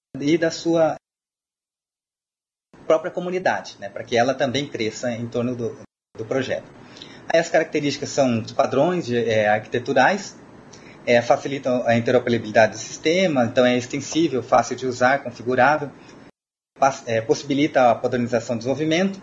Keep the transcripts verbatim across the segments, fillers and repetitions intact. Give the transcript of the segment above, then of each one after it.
e da sua própria comunidade, né, para que ela também cresça em torno do, do projeto. Aí as características são os padrões de, é, arquiteturais, é, facilitam a interoperabilidade do sistema, então é extensível, fácil de usar, configurável, é, possibilita a padronização do desenvolvimento,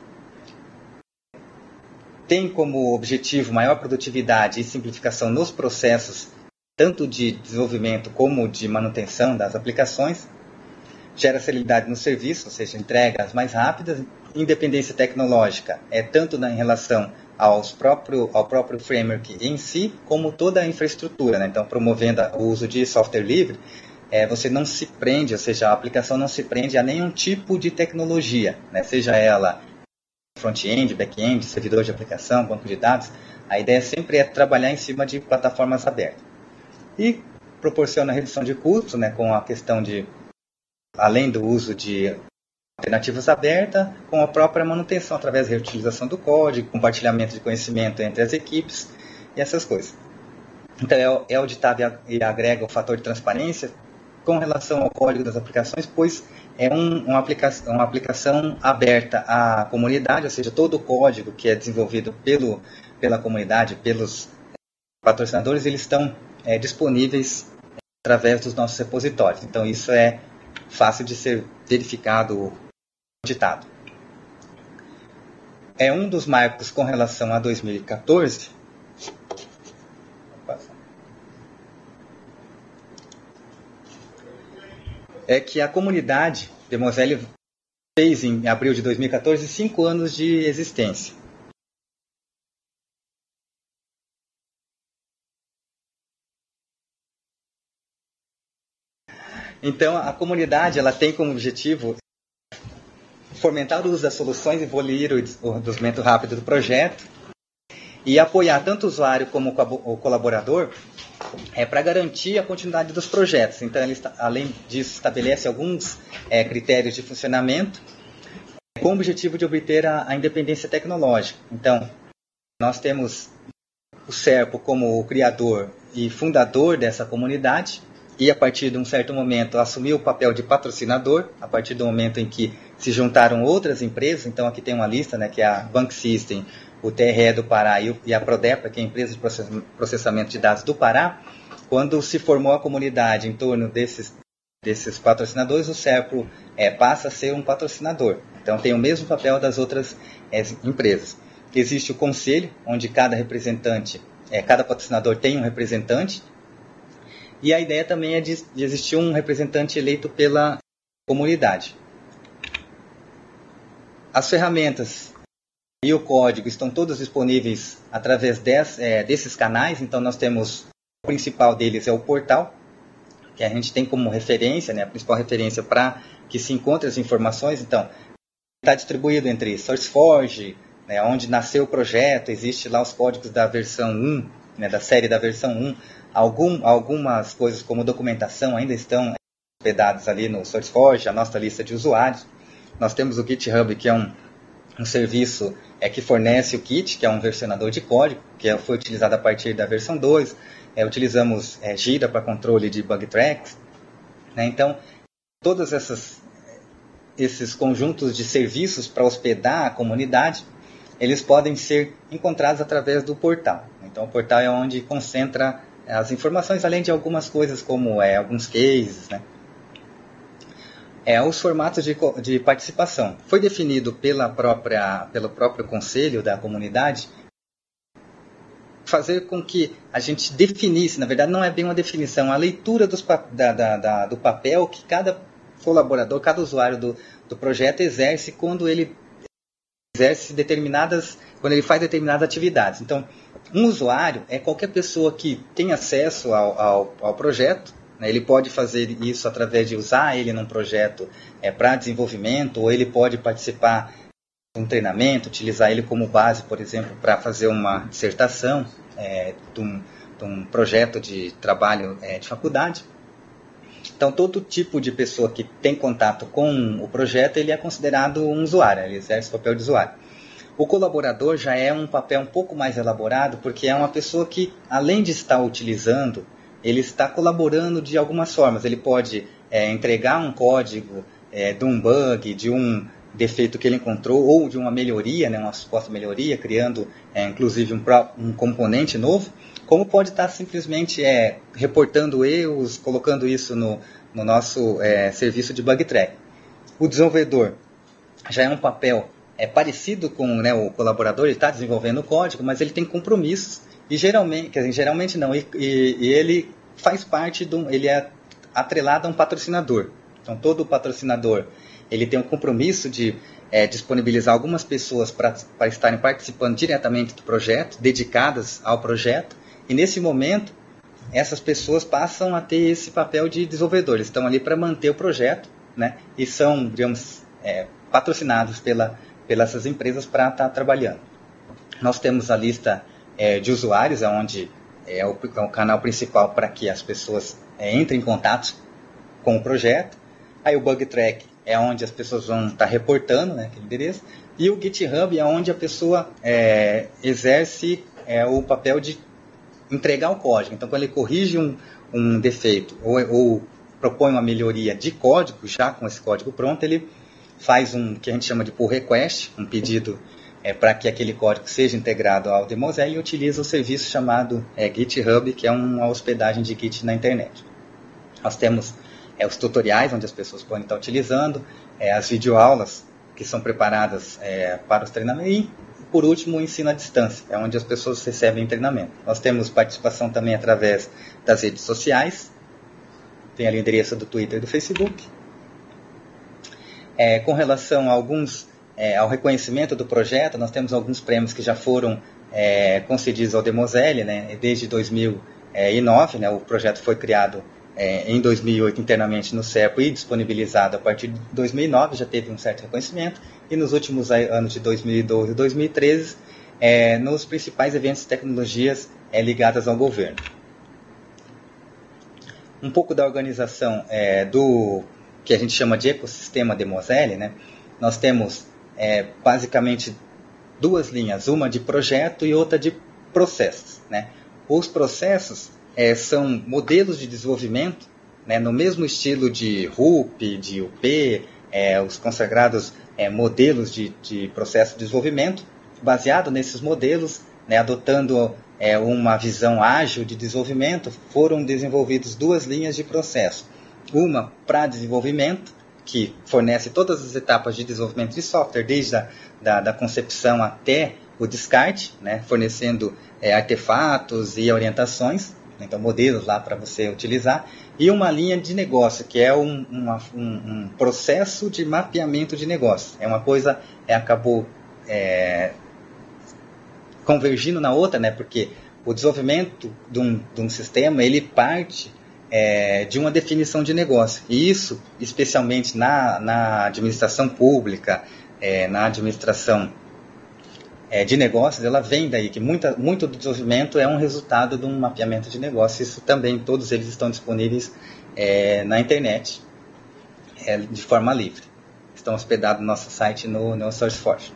tem como objetivo maior produtividade e simplificação nos processos, tanto de desenvolvimento como de manutenção das aplicações, gera celeridade no serviço, ou seja, entregas mais rápidas, independência tecnológica, é tanto na, em relação aos próprio, ao próprio framework em si, como toda a infraestrutura, né? Então, promovendo o uso de software livre, é, você não se prende, ou seja, a aplicação não se prende a nenhum tipo de tecnologia, né? Seja ela front-end, back-end, servidor de aplicação, banco de dados, a ideia sempre é trabalhar em cima de plataformas abertas. E proporciona redução de custos, né, com a questão de, além do uso de alternativas abertas, com a própria manutenção através da reutilização do código, compartilhamento de conhecimento entre as equipes e essas coisas. Então é, é auditável e agrega o fator de transparência com relação ao código das aplicações, pois é um, uma, aplicação, uma aplicação aberta à comunidade, ou seja, todo o código que é desenvolvido pelo, pela comunidade, pelos patrocinadores, eles estão é, disponíveis através dos nossos repositórios. Então isso é fácil de ser verificado, auditado. É um dos marcos com relação a dois mil e quatorze. É que a comunidade de Moselle fez em abril de dois mil e quatorze cinco anos de existência. Então, a comunidade ela tem como objetivo fomentar o uso das soluções, evoluir o desenvolvimento rápido do projeto e apoiar tanto o usuário como o colaborador é, para garantir a continuidade dos projetos. Então, ele, além disso, estabelece alguns é, critérios de funcionamento com o objetivo de obter a, a independência tecnológica. Então, nós temos o SERPO como o criador e fundador dessa comunidade e, a partir de um certo momento, assumiu o papel de patrocinador, a partir do momento em que se juntaram outras empresas. Então, aqui tem uma lista, né, que é a Bank System, o T R E do Pará e a Prodepa, que é a empresa de processamento de dados do Pará. Quando se formou a comunidade em torno desses, desses patrocinadores, o SERPO é, passa a ser um patrocinador. Então, tem o mesmo papel das outras é, empresas. Existe o conselho, onde cada representante, é, cada patrocinador tem um representante. E a ideia também é de, de existir um representante eleito pela comunidade. As ferramentas e o código estão todos disponíveis através des, é, desses canais. Então, nós temos, o principal deles é o portal, que a gente tem como referência, né, a principal referência para que se encontre as informações. Então, está distribuído entre SourceForge, né, onde nasceu o projeto, existe lá os códigos da versão um, né, da série da versão um. Algum, algumas coisas como documentação ainda estão hospedadas ali no SourceForge, a nossa lista de usuários. Nós temos o GitHub, que é um, um serviço é, que fornece o Kit, que é um versionador de código, que é, foi utilizado a partir da versão dois. É, utilizamos é, Jira para controle de bug tracks. Né? Então, todos essas, esses conjuntos de serviços para hospedar a comunidade, eles podem ser encontrados através do portal. Então, o portal é onde concentra as informações, além de algumas coisas como é, alguns cases, né? É, os formatos de, de participação. Foi definido pela própria, pelo próprio conselho da comunidade fazer com que a gente definisse, na verdade não é bem uma definição, a leitura dos, da, da, da, do papel que cada colaborador, cada usuário do, do projeto exerce quando ele exerce determinadas, quando ele faz determinadas atividades. Então, um usuário é qualquer pessoa que tem acesso ao, ao, ao projeto, né? Ele pode fazer isso através de usar ele num projeto é, para desenvolvimento, ou ele pode participar de um treinamento, utilizar ele como base, por exemplo, para fazer uma dissertação é, de, um, de um projeto de trabalho é, de faculdade. Então, todo tipo de pessoa que tem contato com o projeto, ele é considerado um usuário, ele exerce o papel de usuário. O colaborador já é um papel um pouco mais elaborado, porque é uma pessoa que, além de estar utilizando, ele está colaborando de algumas formas. Ele pode é, entregar um código é, de um bug, de um defeito que ele encontrou, ou de uma melhoria, né, uma suposta melhoria, criando é, inclusive um, um componente novo, como pode estar simplesmente é, reportando erros, colocando isso no, no nosso é, serviço de bug track. O desenvolvedor já é um papel é, parecido com, né, o colaborador, ele está desenvolvendo o código, mas ele tem compromissos, e geralmente, quer dizer, geralmente não, e, e, e ele faz parte de um, ele é atrelado a um patrocinador. Então todo patrocinador ele tem um compromisso de é, disponibilizar algumas pessoas para estarem participando diretamente do projeto, dedicadas ao projeto, e nesse momento essas pessoas passam a ter esse papel de desenvolvedor. Eles estão ali para manter o projeto, né, e são, digamos, é, patrocinados pela, pelas essas empresas para estar trabalhando. Nós temos a lista é, de usuários, onde é o, é o canal principal para que as pessoas é, entrem em contato com o projeto. Aí o Bug Track é onde as pessoas vão estar reportando, né, aquele endereço. E o GitHub é onde a pessoa é, exerce é, o papel de entregar o código. Então, quando ele corrige um, um defeito ou, ou propõe uma melhoria de código, já com esse código pronto, ele faz um que a gente chama de pull request, um pedido é, para que aquele código seja integrado ao Demosel, e utiliza o serviço chamado é, GitHub, que é uma hospedagem de Git na internet. Nós temos é, os tutoriais, onde as pessoas podem estar utilizando, é, as videoaulas que são preparadas é, para os treinamentos, e, por último, o ensino à distância, é onde as pessoas recebem treinamento. Nós temos participação também através das redes sociais, tem ali o endereço do Twitter e do Facebook. É, com relação a alguns, é, ao reconhecimento do projeto, nós temos alguns prêmios que já foram é, concedidos ao Demosel, né, desde dois mil e nove, né, o projeto foi criado é, em dois mil e oito internamente no CERPO e disponibilizado a partir de dois mil e nove, já teve um certo reconhecimento, e nos últimos anos de dois mil e doze e dois mil e treze, é, nos principais eventos de tecnologias é, ligadas ao governo. Um pouco da organização é, do que a gente chama de ecossistema Demosel, né? Nós temos é, basicamente duas linhas, uma de projeto e outra de processos, né? Os processos é, são modelos de desenvolvimento, né, no mesmo estilo de R U P, de U P, é, os consagrados é, modelos de, de processo de desenvolvimento, baseado nesses modelos, né, adotando é, uma visão ágil de desenvolvimento, foram desenvolvidas duas linhas de processo. Uma para desenvolvimento, que fornece todas as etapas de desenvolvimento de software, desde a da, da concepção até o descarte, né, fornecendo é, artefatos e orientações, então modelos lá para você utilizar, e uma linha de negócio, que é um, uma, um, um processo de mapeamento de negócio. É uma coisa, é, acabou é, convergindo na outra, né, porque o desenvolvimento de um, de um sistema, ele parte é, de uma definição de negócio. E isso, especialmente na, na administração pública, é, na administração é, de negócios, ela vem daí, que muita, muito do desenvolvimento é um resultado de um mapeamento de negócios. Isso também, todos eles estão disponíveis é, na internet, é, de forma livre. Estão hospedados no nosso site no, no SourceForge.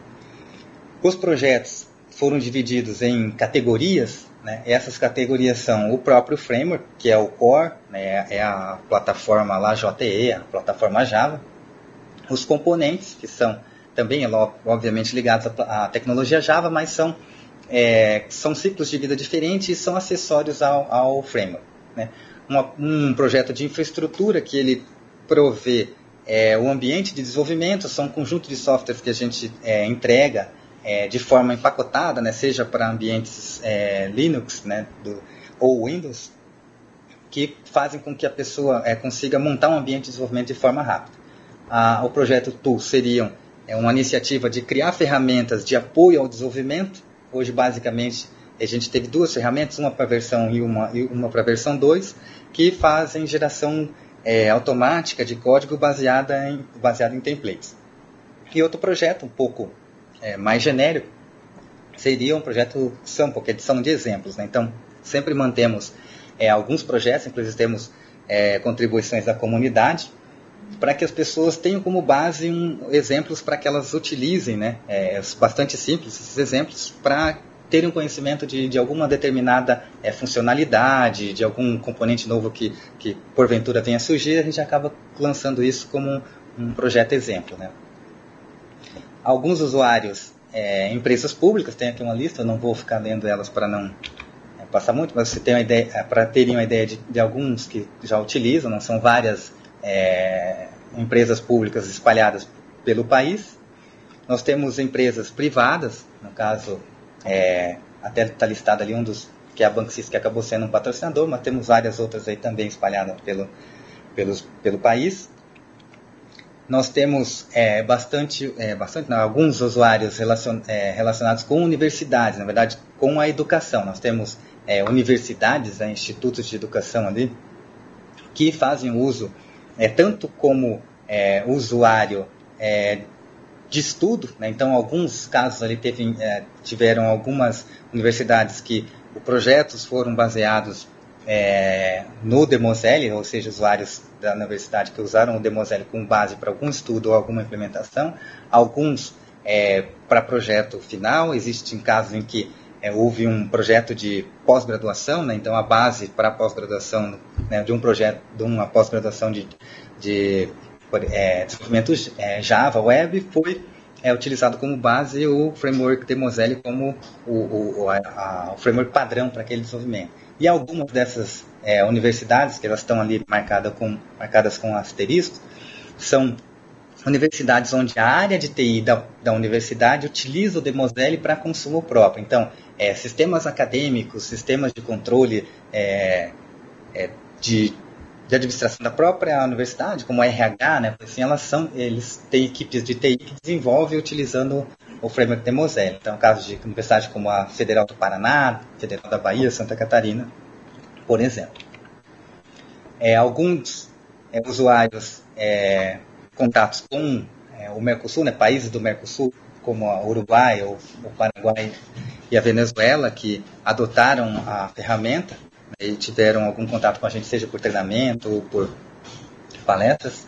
Os projetos foram divididos em categorias, né? Essas categorias são o próprio framework, que é o core, né? É a plataforma lá J E, a plataforma Java. Os componentes, que são também, obviamente, ligados à tecnologia Java, mas são, é, são ciclos de vida diferentes e são acessórios ao, ao framework, né? Uma, um projeto de infraestrutura que ele provê é, o ambiente de desenvolvimento, são um conjunto de softwares que a gente é, entrega É, de forma empacotada, né, seja para ambientes é, Linux, né, do, ou Windows, que fazem com que a pessoa é, consiga montar um ambiente de desenvolvimento de forma rápida. Ah, o projeto Tools seria é, uma iniciativa de criar ferramentas de apoio ao desenvolvimento. Hoje, basicamente, a gente teve duas ferramentas, uma para a versão um e uma, e uma para a versão dois, que fazem geração é, automática de código baseada em, baseado em templates. E outro projeto, um pouco É, mais genérico, seria um projeto sample, que é edição de exemplos, né? Então, sempre mantemos é, alguns projetos, inclusive temos é, contribuições da comunidade, para que as pessoas tenham como base um, exemplos para que elas utilizem, né? É, bastante simples esses exemplos, para terem um conhecimento de, de alguma determinada é, funcionalidade, de algum componente novo que, que porventura venha a surgir, a gente acaba lançando isso como um, um projeto exemplo, né? Alguns usuários, é, empresas públicas, tem aqui uma lista, eu não vou ficar lendo elas para não é, passar muito, mas você tem uma ideia, é, para terem uma ideia de, de alguns que já utilizam, não são várias é, empresas públicas espalhadas pelo país. Nós temos empresas privadas, no caso, é, até está listado ali um dos, que é a Banksys, que acabou sendo um patrocinador, mas temos várias outras aí também espalhadas pelo, pelos, pelo país. Nós temos é, bastante, é, bastante não, alguns usuários relacion, é, relacionados com universidades, na verdade, com a educação. Nós temos é, universidades, é, institutos de educação ali, que fazem uso, é, tanto como é, usuário é, de estudo, né? Então, alguns casos ali teve, é, tiveram algumas universidades que os projetos foram baseados é, no Demosele, ou seja, usuários da universidade que usaram o Demosele como base para algum estudo ou alguma implementação, alguns é, para projeto final. Existem casos em que é, houve um projeto de pós-graduação, né? Então a base para a pós-graduação, né, de um projeto, de uma pós-graduação de, de é, desenvolvimento é, Java Web foi é, utilizado como base o framework Demosele como o, o, a, a, o framework padrão para aquele desenvolvimento. E algumas dessas é, universidades, que elas estão ali marcadas com, marcadas com asteriscos, são universidades onde a área de T I da, da universidade utiliza o Demosele para consumo próprio. Então, é, sistemas acadêmicos, sistemas de controle é, é, de, de administração da própria universidade, como a R H, né, assim, elas são, eles têm equipes de T I que desenvolvem utilizando o framework Demosele. Então, casos de universidades como a Federal do Paraná, Federal da Bahia, Santa Catarina, por exemplo. É, alguns é, usuários é, contatos com é, o Mercosul, né, países do Mercosul, como o Uruguai, o, o Paraguai e a Venezuela, que adotaram a ferramenta, né, e tiveram algum contato com a gente, seja por treinamento ou por palestras.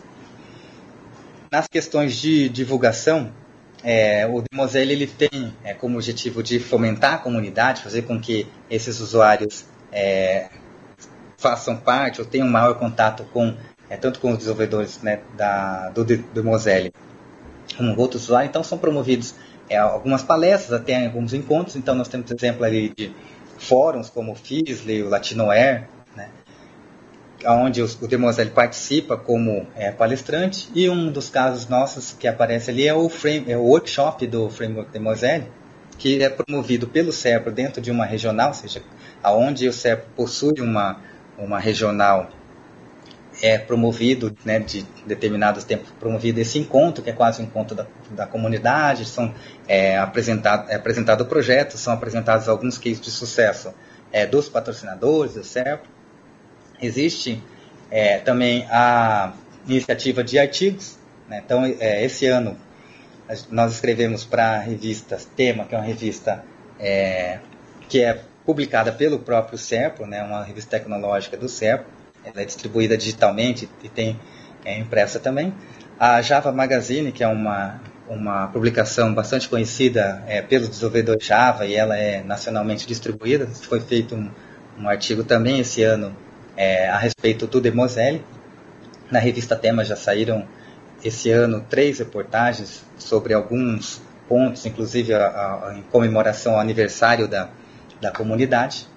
Nas questões de divulgação, é, o Demosele ele tem é, como objetivo de fomentar a comunidade, fazer com que esses usuários é, façam parte ou tenham um maior contato com É, tanto com os desenvolvedores, né, da, do Demosele como outros usuários. Então são promovidos é, algumas palestras, até alguns encontros. Então nós temos exemplo ali de fóruns como o Fizzly, o Latinoware, né, onde os, o Demosele participa como é, palestrante. E um dos casos nossos que aparece ali é o, frame, é o workshop do Framework Demosele, que é promovido pelo SERPRO dentro de uma regional, ou seja, onde o SERPRO possui uma, uma regional é promovido, né, de determinados tempos, promovido esse encontro, que é quase um encontro da, da comunidade, são é, apresentado, é apresentado o projeto, são apresentados alguns cases de sucesso é, dos patrocinadores do SERPRO. Existe é, também a iniciativa de artigos, né? Então, é, esse ano, nós escrevemos para a revista Tema, que é uma revista é, que é publicada pelo próprio SERPRO, né, uma revista tecnológica do SERPRO. Ela é distribuída digitalmente e tem é, impressa também. A Java Magazine, que é uma, uma publicação bastante conhecida é, pelos desenvolvedores Java, e ela é nacionalmente distribuída. Foi feito um, um artigo também esse ano é, a respeito do Demosele. Na revista Tema já saíram esse ano três reportagens sobre alguns pontos, inclusive a, a, em comemoração ao aniversário da, da comunidade.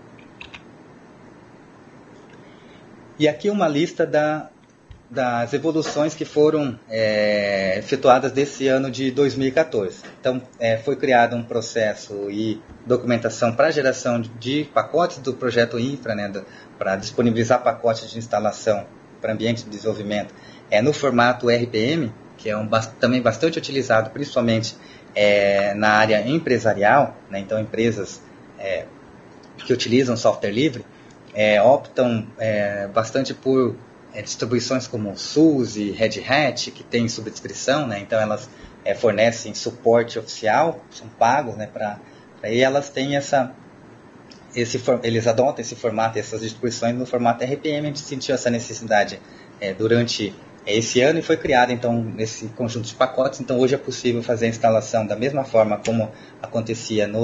E aqui uma lista da, das evoluções que foram é, efetuadas desse ano de dois mil e quatorze. Então, é, foi criado um processo e documentação para a geração de pacotes do projeto Infra, né, para disponibilizar pacotes de instalação para ambiente de desenvolvimento é, no formato R P M, que é um, também bastante utilizado, principalmente é, na área empresarial, né, então empresas é, que utilizam software livre, É, optam é, bastante por é, distribuições como SUSE, Red Hat, que tem subscrição, né? Então elas é, fornecem suporte oficial, são pagos, né? Pra, pra, e elas têm essa, esse, eles adotam esse formato, essas distribuições no formato R P M. A gente sentiu essa necessidade é, durante esse ano e foi criado então esse conjunto de pacotes. Então hoje é possível fazer a instalação da mesma forma como acontecia no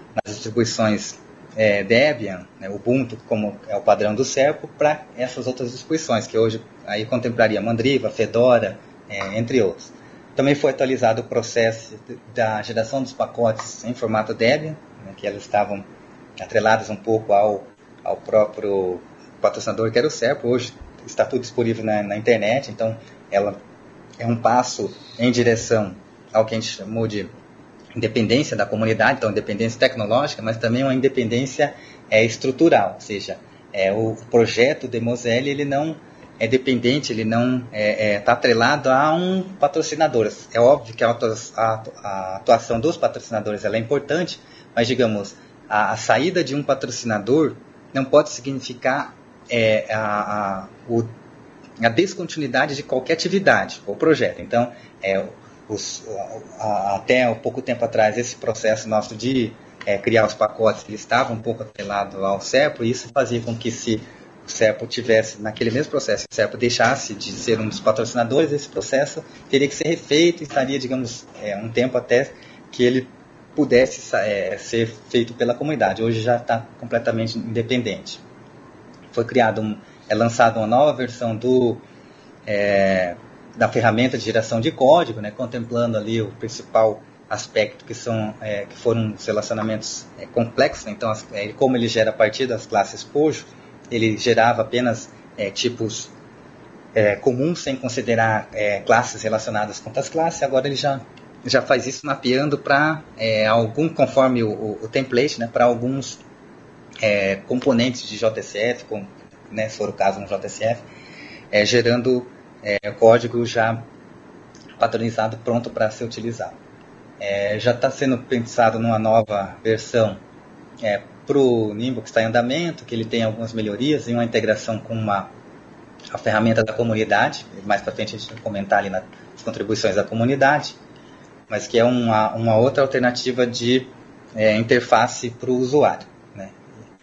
nas distribuições é, Debian, né, Ubuntu, como é o padrão do Serpo, para essas outras distribuições, que hoje aí contemplaria Mandriva, Fedora, é, entre outros. Também foi atualizado o processo da geração dos pacotes em formato Debian, né, que elas estavam atreladas um pouco ao, ao próprio patrocinador, que era o Serpo. Hoje está tudo disponível na, na internet, então ela é um passo em direção ao que a gente chamou de independência da comunidade, então independência tecnológica, mas também uma independência é, estrutural, ou seja, é, o projeto Demoseli, ele não é dependente, ele não está é, é, atrelado a um patrocinador. É óbvio que a, a, a atuação dos patrocinadores ela é importante, mas, digamos, a, a saída de um patrocinador não pode significar é, a, a, o, a descontinuidade de qualquer atividade ou projeto. Então, é, os, a, até um pouco tempo atrás, esse processo nosso de é, criar os pacotes, ele estava um pouco atrelado ao Serpo, e isso fazia com que, se o Serpo tivesse, naquele mesmo processo, o Serpo deixasse de ser um dos patrocinadores, esse processo teria que ser refeito e estaria, digamos, é, um tempo até que ele pudesse é, ser feito pela comunidade. Hoje já está completamente independente. Foi criado, um, é lançada uma nova versão do, é, da ferramenta de geração de código, né, contemplando ali o principal aspecto, que, são, é, que foram os relacionamentos é, complexos. Então, as, é, como ele gera a partir das classes Pojo, ele gerava apenas é, tipos é, comuns, sem considerar é, classes relacionadas com outras classes. Agora ele já, já faz isso mapeando para é, algum, conforme o, o, o template, né, para alguns é, componentes de J S F, com, né, se for o caso no J S F, é, gerando é, código já padronizado, pronto para ser utilizado. É, já está sendo pensado numa nova versão é, para o Nimbo, que está em andamento, que ele tem algumas melhorias e uma integração com uma, a ferramenta da comunidade. Mais para frente a gente vai comentar ali nas contribuições da comunidade, mas que é uma, uma outra alternativa de é, interface para o usuário, né?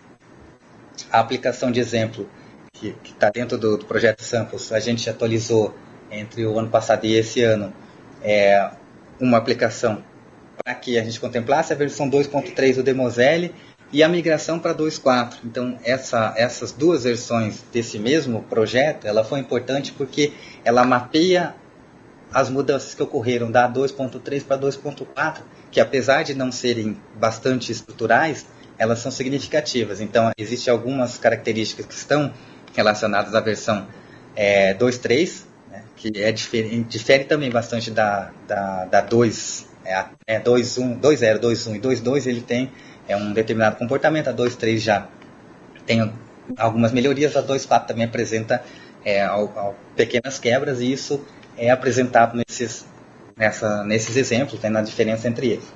A aplicação de exemplo que está dentro do, do projeto Samples, a gente atualizou entre o ano passado e esse ano é, uma aplicação para que a gente contemplasse a versão dois ponto três do Demoseli e a migração para dois ponto quatro. Então, essa, essas duas versões desse mesmo projeto, ela foi importante porque ela mapeia as mudanças que ocorreram da dois ponto três para dois ponto quatro, que apesar de não serem bastante estruturais, elas são significativas. Então, existem algumas características que estão relacionadas à versão é, dois ponto três, né, que é diferente, difere também bastante da, da, da dois, é, dois ponto um, dois ponto zero, dois ponto um e dois ponto dois, ele tem é, um determinado comportamento. A dois ponto três já tem algumas melhorias, a dois ponto quatro também apresenta é, ao, ao pequenas quebras, e isso é apresentado nesses, nessa, nesses exemplos, né, na diferença entre eles.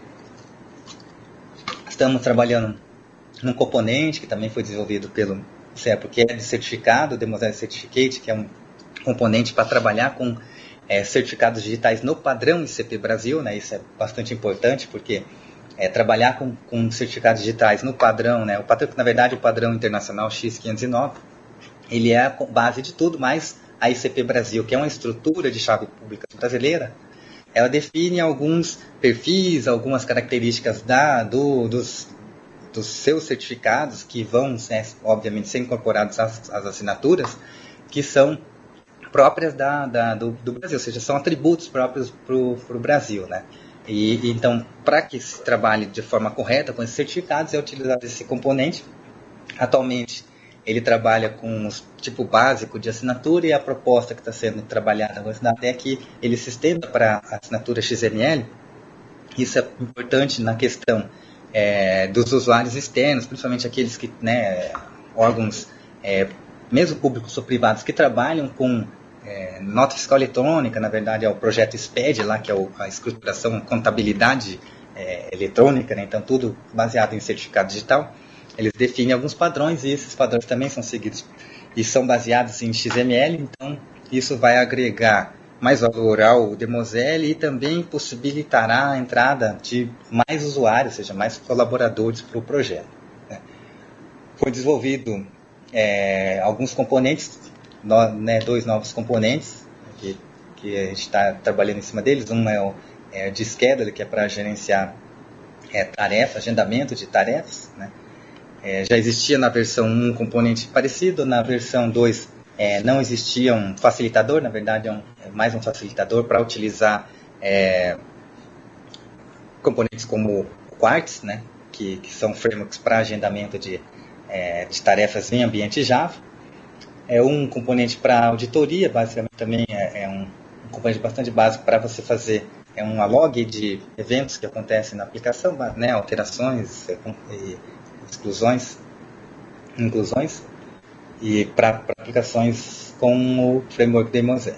Estamos trabalhando num componente que também foi desenvolvido pelo Serpo, que é de certificado, o Demoseli Certificate, que é um componente para trabalhar com é, certificados digitais no padrão I C P Brasil, né? Isso é bastante importante, porque é, trabalhar com, com certificados digitais no padrão, né? O padrão, na verdade, o padrão internacional X quinhentos e nove, ele é a base de tudo, mas a I C P Brasil, que é uma estrutura de chave pública brasileira, ela define alguns perfis, algumas características da, do, dos, dos seus certificados, que vão, né, obviamente, ser incorporados às, às assinaturas, que são próprias da, da, do, do Brasil, ou seja, são atributos próprios para o Brasil, né? E, então, para que se trabalhe de forma correta com esses certificados, é utilizado esse componente. Atualmente, ele trabalha com o tipo básico de assinatura, e a proposta que está sendo trabalhada é que ele se estenda para a assinatura X M L. Isso é importante na questão é, dos usuários externos, principalmente aqueles que, né, órgãos, é, mesmo públicos ou privados, que trabalham com é, nota fiscal eletrônica. Na verdade, é o projeto S P E D, lá, que é o, a escrituração, contabilidade é, eletrônica, né? Então tudo baseado em certificado digital. Eles definem alguns padrões, e esses padrões também são seguidos e são baseados em X M L. Então isso vai agregar mais valor ao Demoseli e também possibilitará a entrada de mais usuários, ou seja, mais colaboradores para o projeto, né? Foi desenvolvido é, alguns componentes, no, né, dois novos componentes que, que a gente está trabalhando em cima deles. Um é o é, de schedule, que é para gerenciar é, tarefa, agendamento de tarefas, né? É, já existia na versão um um componente parecido, na versão dois é, não existia um facilitador, na verdade é, um, é mais um facilitador para utilizar é, componentes como o Quartz, né? que, que são frameworks para agendamento de, é, de tarefas em ambiente Java. É um componente para auditoria, basicamente também é, é um, um componente bastante básico para você fazer é uma log de eventos que acontecem na aplicação, né? Alterações e exclusões, inclusões, e para aplicações com o framework Demosel.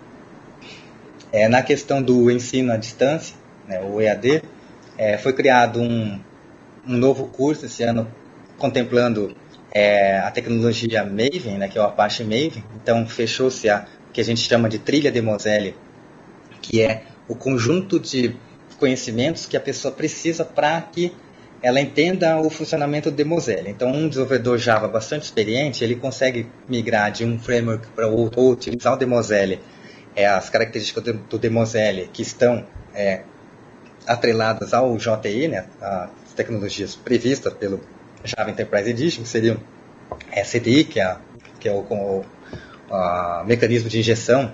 É, na questão do ensino à distância, né, o E A D, é, foi criado um, um novo curso esse ano contemplando é, a tecnologia Maven, né, que é o Apache Maven. Então fechou-se a que a gente chama de trilha Demosel, que é o conjunto de conhecimentos que a pessoa precisa para que ela entenda o funcionamento do Demosel. Então, um desenvolvedor Java bastante experiente, ele consegue migrar de um framework para outro, ou utilizar o Demosel, é, as características do, do Demosel que estão é, atreladas ao J E E, né, as tecnologias previstas pelo Java Enterprise Edition, que seriam é, C D I, que é, que é o, o a, mecanismo de injeção,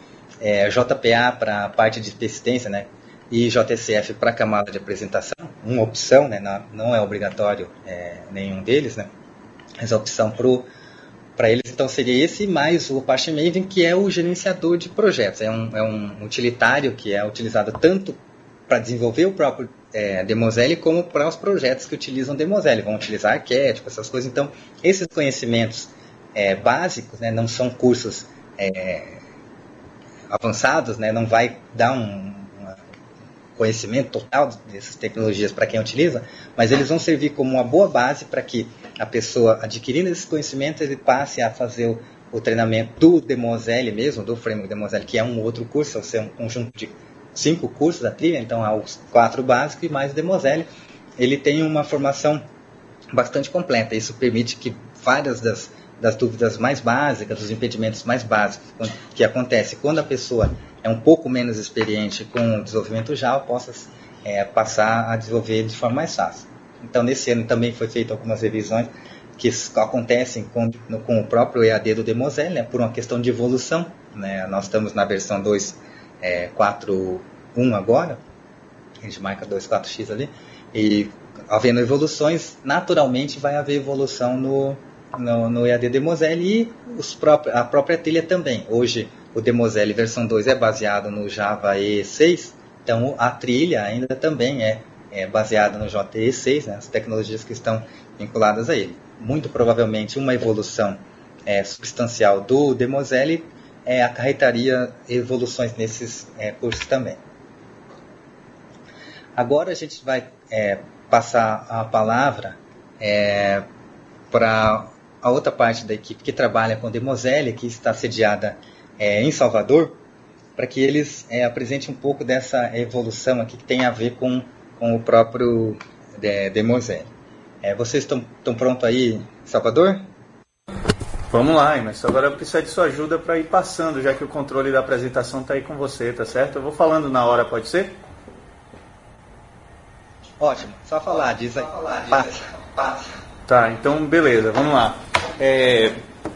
é, J P A para a parte de persistência, né, e J S F para a camada de apresentação, uma opção, né, não é obrigatório é, nenhum deles, né, mas a opção para eles então seria esse, mais o Apache Maven, que é o gerenciador de projetos, é um, é um utilitário que é utilizado tanto para desenvolver o próprio é, Demosel, como para os projetos que utilizam Demosel, vão utilizar arquétipo, essas coisas. Então, esses conhecimentos é, básicos, né, não são cursos é, avançados, né, não vai dar um conhecimento total dessas tecnologias para quem utiliza, mas eles vão servir como uma boa base para que a pessoa, adquirindo esses conhecimentos, ele passe a fazer o, o treinamento do Demosel mesmo, do framework Demosel, que é um outro curso, vai ser um conjunto de cinco cursos da trilha, então há os quatro básicos e mais o Demosel. Ele tem uma formação bastante completa, isso permite que várias das, das dúvidas mais básicas, dos impedimentos mais básicos que acontecem quando a pessoa é um pouco menos experiente com o desenvolvimento Java, possa é, passar a desenvolver de forma mais fácil. Então, nesse ano também foi feito algumas revisões que acontecem com, com o próprio E A D do Demosel, né, por uma questão de evolução, né. Nós estamos na versão dois ponto quatro ponto um agora, a gente marca dois ponto quatro x ali, e havendo evoluções, naturalmente vai haver evolução no, no, no E A D Demosel e os próprios, a própria trilha também. Hoje, o Demosel versão dois é baseado no Java E E seis, então a trilha ainda também é, é baseada no J E E seis, né, as tecnologias que estão vinculadas a ele. Muito provavelmente uma evolução é, substancial do Demosel é, acarretaria evoluções nesses é, cursos também. Agora a gente vai é, passar a palavra é, para a outra parte da equipe que trabalha com Demosel, que está sediada É, em Salvador, para que eles é, apresentem um pouco dessa evolução aqui que tem a ver com, com o próprio é, Demosel. É, vocês estão prontos aí, Salvador? Vamos lá, mas agora eu preciso de sua ajuda para ir passando, já que o controle da apresentação está aí com você, tá certo? Eu vou falando na hora, pode ser? Ótimo, só falar, diz aí. Passa. Passa. Tá, então beleza, vamos lá. É...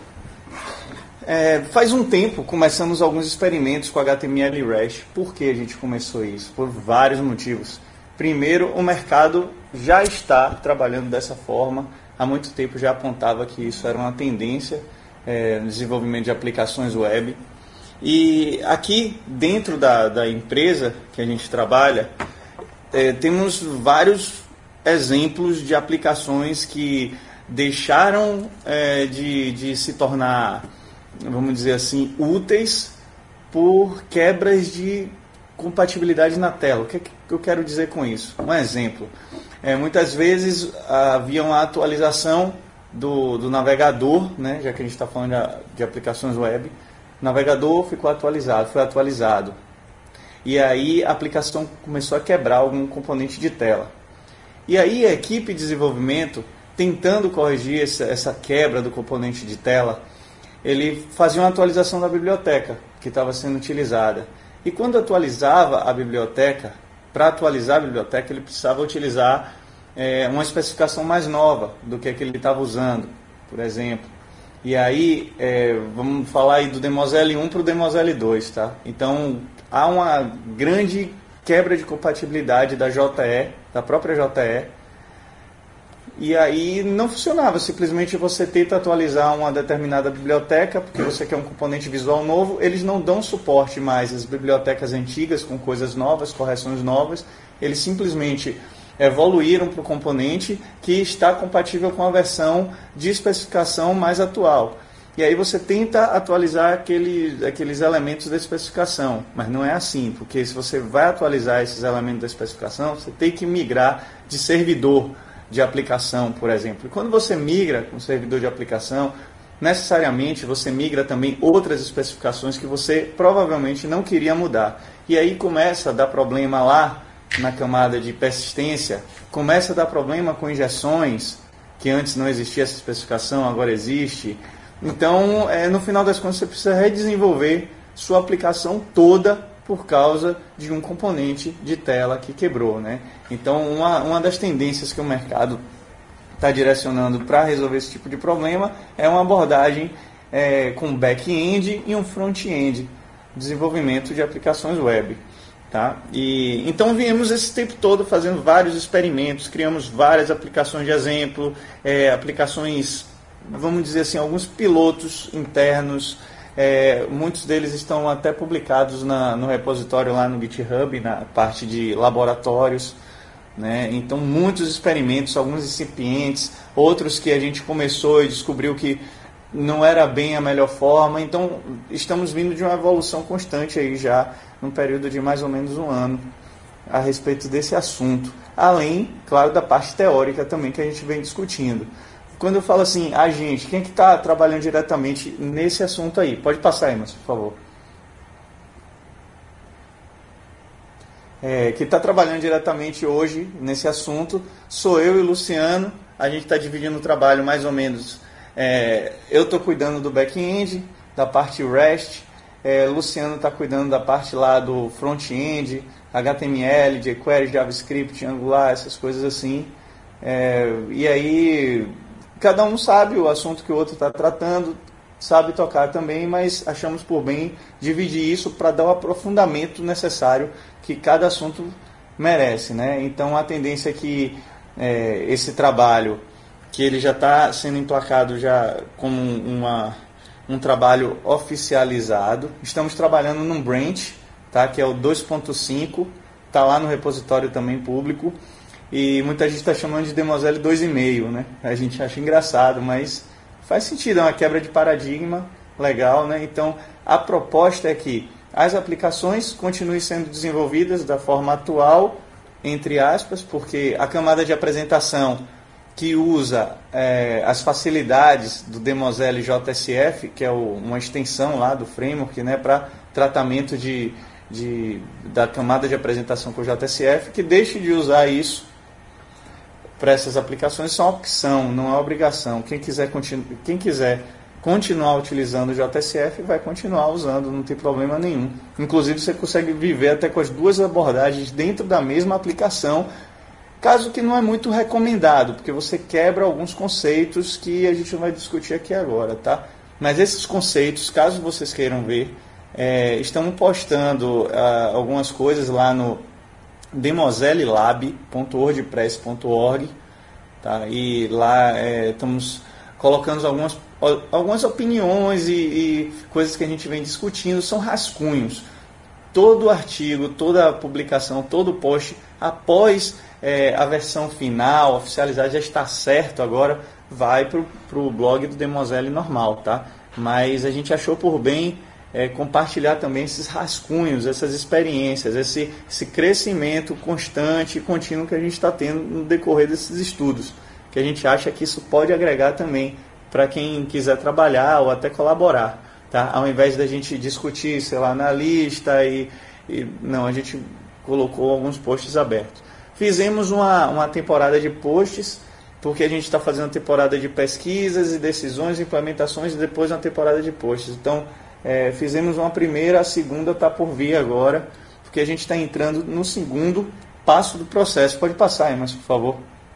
É, faz um tempo começamos alguns experimentos com H T M L e REST. Por que a gente começou isso? Por vários motivos. Primeiro, o mercado já está trabalhando dessa forma. Há muito tempo já apontava que isso era uma tendência é, no desenvolvimento de aplicações web. E aqui dentro da, da empresa que a gente trabalha, é, temos vários exemplos de aplicações que deixaram é, de, de se tornar, vamos dizer assim, úteis por quebras de compatibilidade na tela. O que, que eu quero dizer com isso? Um exemplo. É, muitas vezes havia uma atualização do, do navegador, né, já que a gente está falando de, de aplicações web. O navegador ficou atualizado, foi atualizado. E aí a aplicação começou a quebrar algum componente de tela. E aí a equipe de desenvolvimento, tentando corrigir essa, essa quebra do componente de tela, ele fazia uma atualização da biblioteca que estava sendo utilizada. E quando atualizava a biblioteca, para atualizar a biblioteca, ele precisava utilizar é, uma especificação mais nova do que a que ele estava usando, por exemplo. E aí, é, vamos falar aí do Demoselle um para o Demoselle dois, tá? Então, há uma grande quebra de compatibilidade da J E, da própria J E, e aí não funcionava. Simplesmente você tenta atualizar uma determinada biblioteca, porque você quer um componente visual novo, eles não dão suporte mais às bibliotecas antigas com coisas novas, correções novas, eles simplesmente evoluíram para o componente que está compatível com a versão de especificação mais atual. E aí você tenta atualizar aquele, aqueles elementos da especificação, mas não é assim, porque se você vai atualizar esses elementos da especificação, você tem que migrar de servidor de aplicação, por exemplo. E quando você migra com servidor de aplicação, necessariamente você migra também outras especificações que você provavelmente não queria mudar. E aí começa a dar problema lá na camada de persistência, começa a dar problema com injeções, que antes não existia essa especificação, agora existe. Então, é, no final das contas, você precisa redesenvolver sua aplicação toda por causa de um componente de tela que quebrou, né? Então, uma, uma das tendências que o mercado está direcionando para resolver esse tipo de problema é uma abordagem é, com back-end e um front-end, desenvolvimento de aplicações web. Tá? E, então viemos esse tempo todo fazendo vários experimentos, criamos várias aplicações de exemplo, é, aplicações, vamos dizer assim, alguns pilotos internos, é, muitos deles estão até publicados na, no repositório lá no GitHub, na parte de laboratórios, né? Então muitos experimentos, alguns incipientes, outros que a gente começou e descobriu que não era bem a melhor forma. Então estamos vindo de uma evolução constante aí já num período de mais ou menos um ano a respeito desse assunto, além, claro, da parte teórica também que a gente vem discutindo. Quando eu falo assim, a gente, quem é que está trabalhando diretamente nesse assunto aí? Pode passar, Emerson, por favor. É, quem está trabalhando diretamente hoje nesse assunto sou eu e o Luciano. A gente está dividindo o trabalho mais ou menos. É, eu estou cuidando do back-end, da parte REST, é, Luciano está cuidando da parte lá do front-end, H T M L, jQuery, JavaScript, Angular, essas coisas assim. É, e aí, cada um sabe o assunto que o outro está tratando, sabe tocar também, mas achamos por bem dividir isso para dar o aprofundamento necessário que cada assunto merece, né? Então, a tendência é que é, esse trabalho, que ele já está sendo emplacado já como uma, um trabalho oficializado. Estamos trabalhando num branch, tá, que é o dois ponto cinco, está lá no repositório também público, e muita gente está chamando de Demoselle dois ponto cinco, né? A gente acha engraçado, mas faz sentido, é uma quebra de paradigma legal, né? Então, a proposta é que as aplicações continuem sendo desenvolvidas da forma atual, entre aspas, porque a camada de apresentação que usa é, as facilidades do Demoselle J S F, que é o, uma extensão lá do framework, né, para tratamento de, de, da camada de apresentação com o J S F, que deixe de usar isso para essas aplicações, são opção, não é obrigação. Quem quiser, continu, quem quiser continuar utilizando o J S F vai continuar usando, não tem problema nenhum. Inclusive você consegue viver até com as duas abordagens dentro da mesma aplicação, caso que não é muito recomendado, porque você quebra alguns conceitos que a gente não vai discutir aqui agora, tá? Mas esses conceitos, caso vocês queiram ver, é, estamos postando ah, algumas coisas lá no demoselle lab ponto wordpress ponto org, tá? E lá é, estamos colocando algumas, algumas opiniões e, e coisas que a gente vem discutindo, são rascunhos. Todo artigo, toda publicação, todo post, após é, a versão final, oficializada, já está certo, agora vai para o blog do Demoselle normal, tá? Mas a gente achou por bem é, compartilhar também esses rascunhos, essas experiências, esse, esse crescimento constante e contínuo que a gente está tendo no decorrer desses estudos, que a gente acha que isso pode agregar também para quem quiser trabalhar ou até colaborar, tá? Ao invés da gente discutir, sei lá, na lista e, e não, a gente colocou alguns posts abertos. Fizemos uma, uma temporada de posts, porque a gente está fazendo uma temporada de pesquisas e decisões, implementações, e depois uma temporada de posts. Então, é, fizemos uma primeira, a segunda está por vir agora, porque a gente está entrando no segundo passo do processo. Pode passar, Emerson, por favor.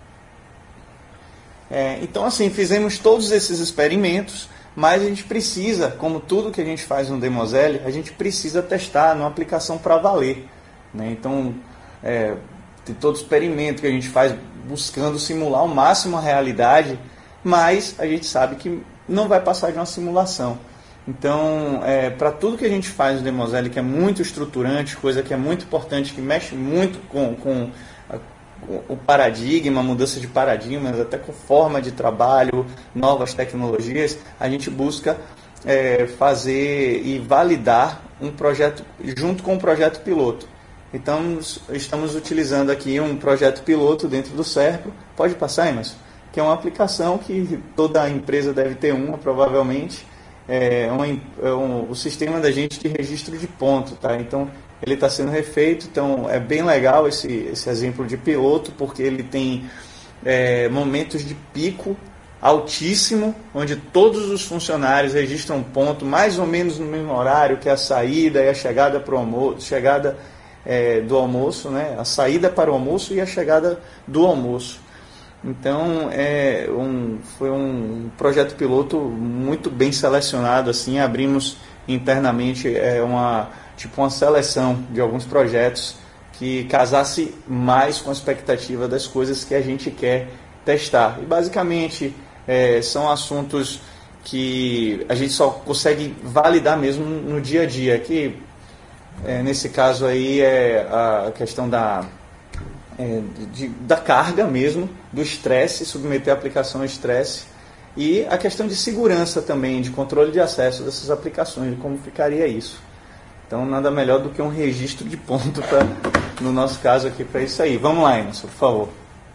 É, então, assim, fizemos todos esses experimentos, mas a gente precisa, como tudo que a gente faz no Demoselle, a gente precisa testar numa aplicação para valer, né? Então, é, tem todo experimento que a gente faz buscando simular ao máximo a realidade, mas a gente sabe que não vai passar de uma simulação. Então, é, para tudo que a gente faz no Demoselle, que é muito estruturante, coisa que é muito importante, que mexe muito com, com a, o paradigma, mudança de paradigmas, até com forma de trabalho, novas tecnologias, a gente busca é, fazer e validar um projeto junto com um projeto piloto. Então, estamos utilizando aqui um projeto piloto dentro do Serpro. Pode passar, Emerson? Que é uma aplicação que toda empresa deve ter uma, provavelmente. É, uma, é um, o sistema da gente de registro de ponto, tá? Então, ele está sendo refeito. Então, é bem legal esse, esse exemplo de piloto, porque ele tem é, momentos de pico altíssimo, onde todos os funcionários registram ponto mais ou menos no mesmo horário, que é a saída e a chegada para o almoço, chegada É, do almoço, né? A saída para o almoço e a chegada do almoço. Então, é um, foi um projeto piloto muito bem selecionado. Assim, abrimos internamente é, uma, tipo uma seleção de alguns projetos que casasse mais com a expectativa das coisas que a gente quer testar. E, basicamente, é, são assuntos que a gente só consegue validar mesmo no dia a dia, que É, nesse caso aí é a questão da, é, de, da carga mesmo, do estresse, submeter a aplicação ao estresse, e a questão de segurança também, de controle de acesso dessas aplicações, de como ficaria isso. Então, nada melhor do que um registro de ponto, pra, no nosso caso aqui, para isso aí. Vamos lá, Emerson, por favor.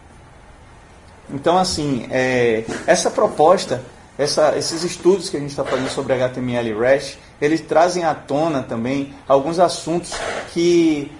Então, assim, é, essa proposta, essa, esses estudos que a gente está fazendo sobre H T M L e REST, eles trazem à tona também alguns assuntos que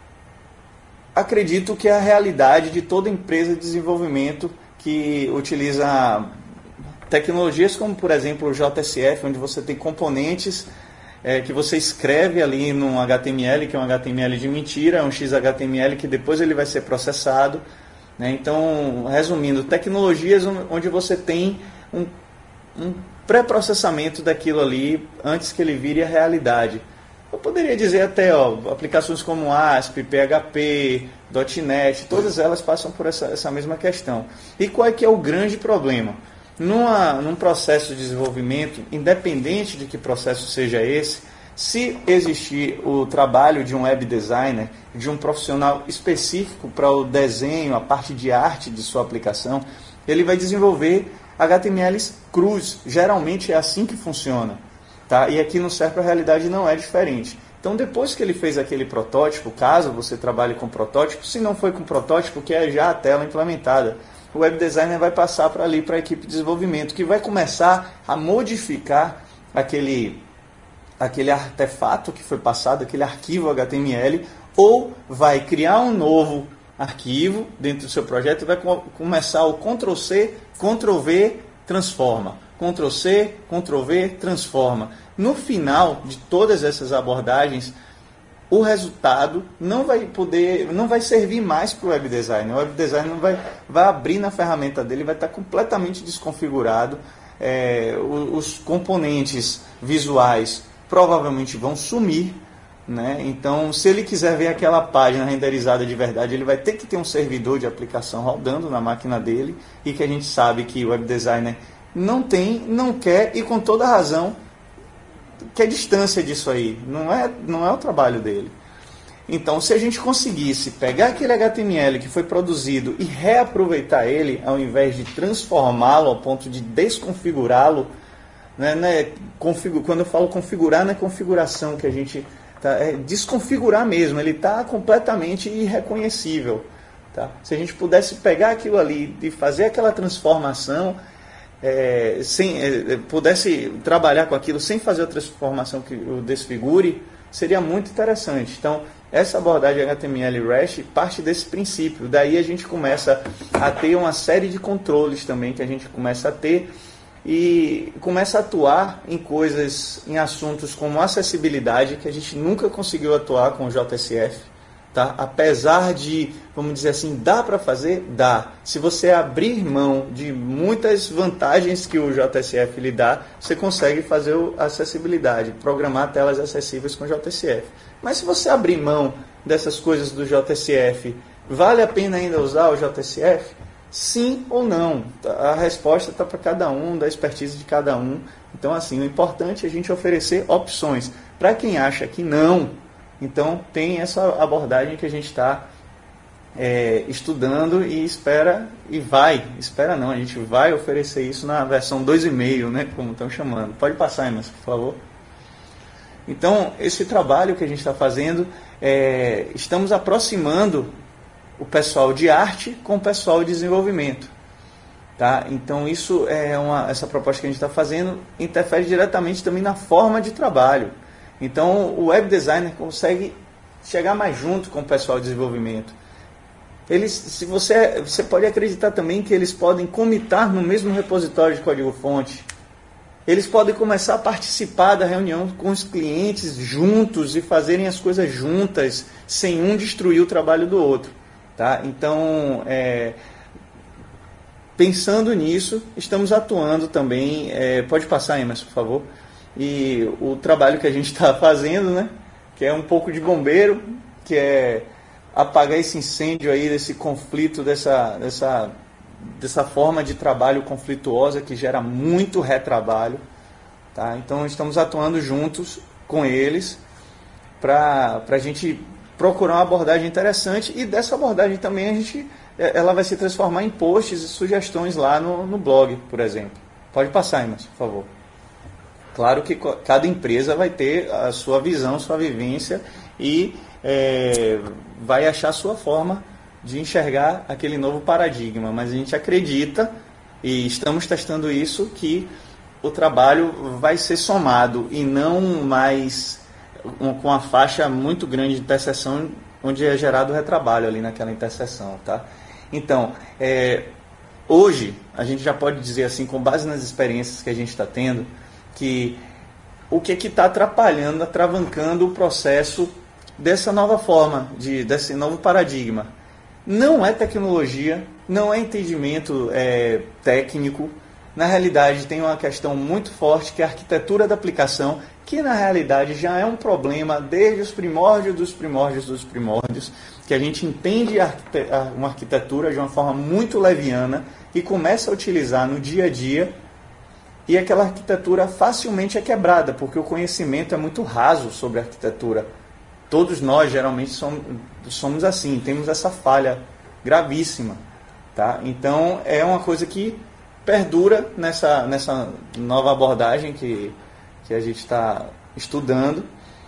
acredito que é a realidade de toda empresa de desenvolvimento que utiliza tecnologias como, por exemplo, o J S F, onde você tem componentes é, que você escreve ali no H T M L, que é um H T M L de mentira, é um X H T M L que depois ele vai ser processado, né? Então, resumindo, tecnologias onde você tem um, um pré-processamento daquilo ali antes que ele vire a realidade. Eu poderia dizer até, ó, aplicações como A S P, P H P, .NET, todas elas passam por essa, essa mesma questão. E qual é que é o grande problema? Numa, num processo de desenvolvimento, independente de que processo seja esse, se existir o trabalho de um web designer, de um profissional específico para o desenho, a parte de arte de sua aplicação, ele vai desenvolver H T M Ls crus. Geralmente é assim que funciona, tá? E aqui no Serpro a realidade não é diferente. Então, depois que ele fez aquele protótipo, caso você trabalhe com protótipo, se não foi com protótipo, que é já a tela implementada, o web designer vai passar para ali, para a equipe de desenvolvimento, que vai começar a modificar aquele, aquele artefato que foi passado, aquele arquivo H T M L, ou vai criar um novo arquivo dentro do seu projeto e vai começar o control C, control V, transforma. control C, control V, transforma. No final de todas essas abordagens, o resultado não vai poder, não vai servir mais para o web designer. O web designer não vai, vai abrir na ferramenta dele, vai estar completamente desconfigurado. É, os componentes visuais provavelmente vão sumir, né? Então, se ele quiser ver aquela página renderizada de verdade, ele vai ter que ter um servidor de aplicação rodando na máquina dele, e que a gente sabe que o web designer não tem, não quer, e com toda razão, quer distância disso aí. Não é, não é o trabalho dele. Então, se a gente conseguisse pegar aquele H T M L que foi produzido e reaproveitar ele, ao invés de transformá-lo ao ponto de desconfigurá-lo, né, né, config... quando eu falo configurar, não é configuração que a gente... Tá, é desconfigurar mesmo, ele está completamente irreconhecível. Tá? Se a gente pudesse pegar aquilo ali e fazer aquela transformação, é, sem, é, pudesse trabalhar com aquilo sem fazer a transformação que o desfigure, seria muito interessante. Então, essa abordagem H T M L e REST parte desse princípio. Daí a gente começa a ter uma série de controles também, que a gente começa a ter e começa a atuar em coisas, em assuntos como acessibilidade, que a gente nunca conseguiu atuar com o J S F, tá? Apesar de, vamos dizer assim, dá para fazer? Dá. Se você abrir mão de muitas vantagens que o J S F lhe dá, você consegue fazer a acessibilidade, programar telas acessíveis com o J S F. Mas se você abrir mão dessas coisas do J S F, vale a pena ainda usar o J S F? Sim ou não? A resposta está para cada um, da expertise de cada um. Então, assim, o importante é a gente oferecer opções. Para quem acha que não, então tem essa abordagem que a gente está é, estudando e espera, e vai, espera não, a gente vai oferecer isso na versão dois ponto cinco, né, como estão chamando. Pode passar, Emerson, por favor. Então, esse trabalho que a gente está fazendo, é, estamos aproximando o pessoal de arte com o pessoal de desenvolvimento. Tá? Então, isso é uma, essa proposta que a gente está fazendo interfere diretamente também na forma de trabalho. Então, o web designer consegue chegar mais junto com o pessoal de desenvolvimento. Eles, se você, você pode acreditar também que eles podem comitar no mesmo repositório de código-fonte. Eles podem começar a participar da reunião com os clientes juntos e fazerem as coisas juntas, sem um destruir o trabalho do outro. Tá? Então, é, pensando nisso, estamos atuando também. É, pode passar, Emerson, por favor. E o trabalho que a gente está fazendo, né, que é um pouco de bombeiro, que é apagar esse incêndio aí, desse conflito, dessa, dessa, dessa forma de trabalho conflituosa que gera muito retrabalho. Tá? Então, estamos atuando juntos com eles para a gente procurar uma abordagem interessante, e dessa abordagem também a gente, ela vai se transformar em posts e sugestões lá no, no blog, por exemplo. Pode passar, Emerson, por favor. Claro que cada empresa vai ter a sua visão, sua vivência e é, vai achar a sua forma de enxergar aquele novo paradigma, mas a gente acredita, e estamos testando isso, que o trabalho vai ser somado e não mais com uma faixa muito grande de interseção, onde é gerado retrabalho ali naquela interseção. Tá? Então, é, hoje, a gente já pode dizer assim, com base nas experiências que a gente está tendo, que o que está atrapalhando, atravancando o processo dessa nova forma, de, desse novo paradigma. Não é tecnologia, não é entendimento é, técnico. Na realidade, tem uma questão muito forte, que é a arquitetura da aplicação, que na realidade já é um problema desde os primórdios dos primórdios dos primórdios, que a gente entende uma arquitetura de uma forma muito leviana e começa a utilizar no dia a dia, e aquela arquitetura facilmente é quebrada, porque o conhecimento é muito raso sobre a arquitetura. Todos nós geralmente somos, somos assim, temos essa falha gravíssima. Tá? Então é uma coisa que perdura nessa, nessa nova abordagem que, que a gente está estudando,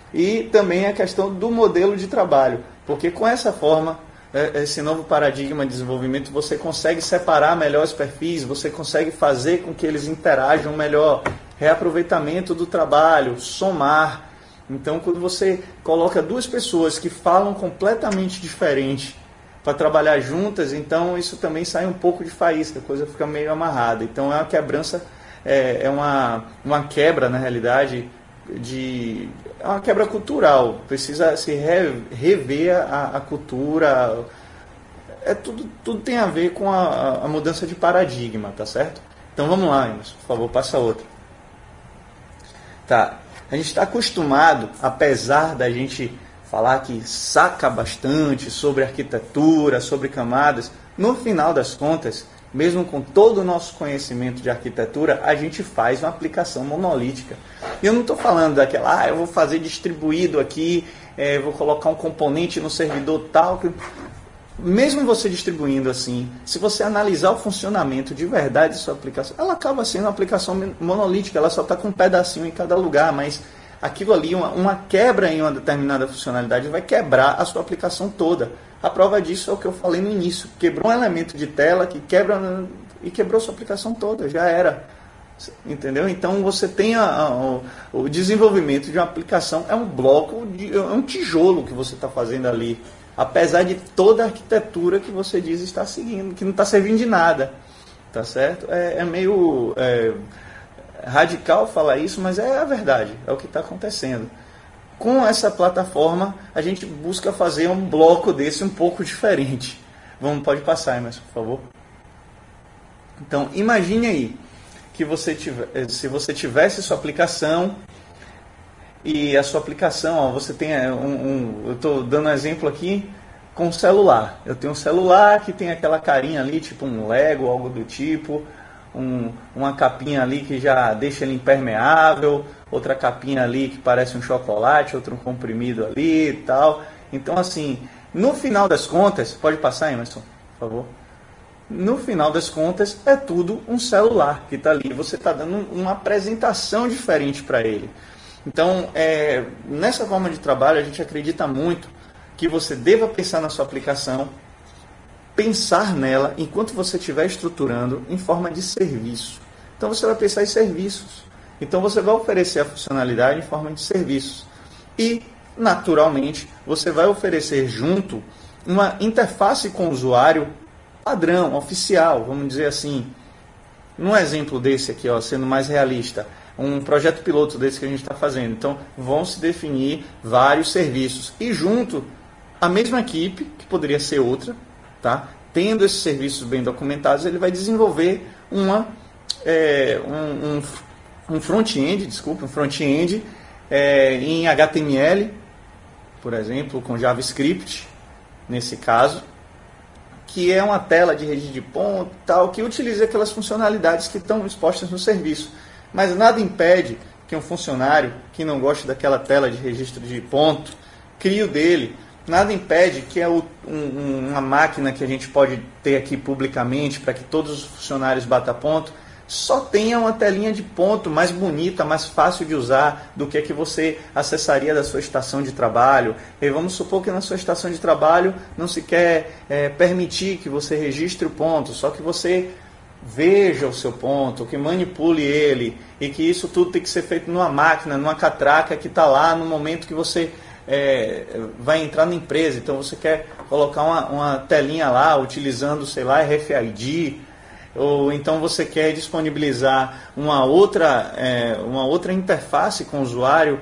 e também a questão do modelo de trabalho, porque com essa forma, esse novo paradigma de desenvolvimento, você consegue separar melhor os perfis, você consegue fazer com que eles interajam melhor, reaproveitamento do trabalho, somar. Então, quando você coloca duas pessoas que falam completamente diferente para trabalhar juntas, então isso também sai um pouco de faísca, a coisa fica meio amarrada. Então é uma quebrança, é, é uma, uma quebra, na realidade, de, é uma quebra cultural. Precisa se re, rever a, a cultura. É, tudo, tudo tem a ver com a, a mudança de paradigma, tá certo? Então vamos lá, Emerson, por favor, passa outra. Tá, a gente está acostumado, apesar da gente falar que saca bastante sobre arquitetura, sobre camadas, no final das contas, mesmo com todo o nosso conhecimento de arquitetura, a gente faz uma aplicação monolítica. E eu não estou falando daquela, ah, eu vou fazer distribuído aqui, é, vou colocar um componente no servidor tal. Que... Mesmo você distribuindo assim, se você analisar o funcionamento de verdade da sua aplicação, ela acaba sendo uma aplicação monolítica, ela só está com um pedacinho em cada lugar, mas aquilo ali, uma, uma quebra em uma determinada funcionalidade vai quebrar a sua aplicação toda. A prova disso é o que eu falei no início. Quebrou um elemento de tela que quebra e quebrou a sua aplicação toda, já era. Entendeu? Então você tem a, a, o, o desenvolvimento de uma aplicação, é um bloco, de, é um tijolo que você está fazendo ali. Apesar de toda a arquitetura que você diz estar seguindo, que não está servindo de nada. tá certo? É, é meio é, radical falar isso, mas é a verdade, é o que está acontecendo. Com essa plataforma, a gente busca fazer um bloco desse um pouco diferente. Vamos, pode passar, Emerson, por favor. Então, imagine aí que você tiver, se você tivesse sua aplicação e a sua aplicação, ó, você tem um, um eu estou dando um exemplo aqui com o celular. Eu tenho um celular que tem aquela carinha ali, tipo um Lego, algo do tipo, um, uma capinha ali que já deixa ele impermeável, outra capinha ali que parece um chocolate, outro um comprimido ali e tal. Então, assim, no final das contas, pode passar, Emerson, por favor? No final das contas, é tudo um celular que está ali. Você está dando uma apresentação diferente para ele. Então, é, nessa forma de trabalho, a gente acredita muito que você deva pensar na sua aplicação, pensar nela enquanto você estiver estruturando em forma de serviço. Então, você vai pensar em serviços. Então, você vai oferecer a funcionalidade em forma de serviços. E, naturalmente, você vai oferecer junto uma interface com o usuário padrão, oficial, vamos dizer assim. Num exemplo desse aqui, ó, sendo mais realista, um projeto piloto desse que a gente está fazendo. Então, vão se definir vários serviços. E junto, a mesma equipe, que poderia ser outra, tá? Tendo esses serviços bem documentados, ele vai desenvolver uma, é, um, um, um front-end, desculpa, um front-end é, em H T M L, por exemplo, com JavaScript, nesse caso, que é uma tela de rede de ponto, tal, que utiliza aquelas funcionalidades que estão expostas no serviço. Mas nada impede que um funcionário que não gosta daquela tela de registro de ponto crie o dele. Nada impede que é o, um, uma máquina que a gente pode ter aqui publicamente para que todos os funcionários batam ponto, só tenha uma telinha de ponto mais bonita, mais fácil de usar do que a que você acessaria da sua estação de trabalho. E vamos supor que na sua estação de trabalho não se quer é, permitir que você registre o ponto, só que você veja o seu ponto, que manipule ele, e que isso tudo tem que ser feito numa máquina, numa catraca que está lá no momento que você é, vai entrar na empresa. Então você quer colocar uma, uma telinha lá utilizando, sei lá, R F I D, ou então você quer disponibilizar uma outra, é, uma outra interface com o usuário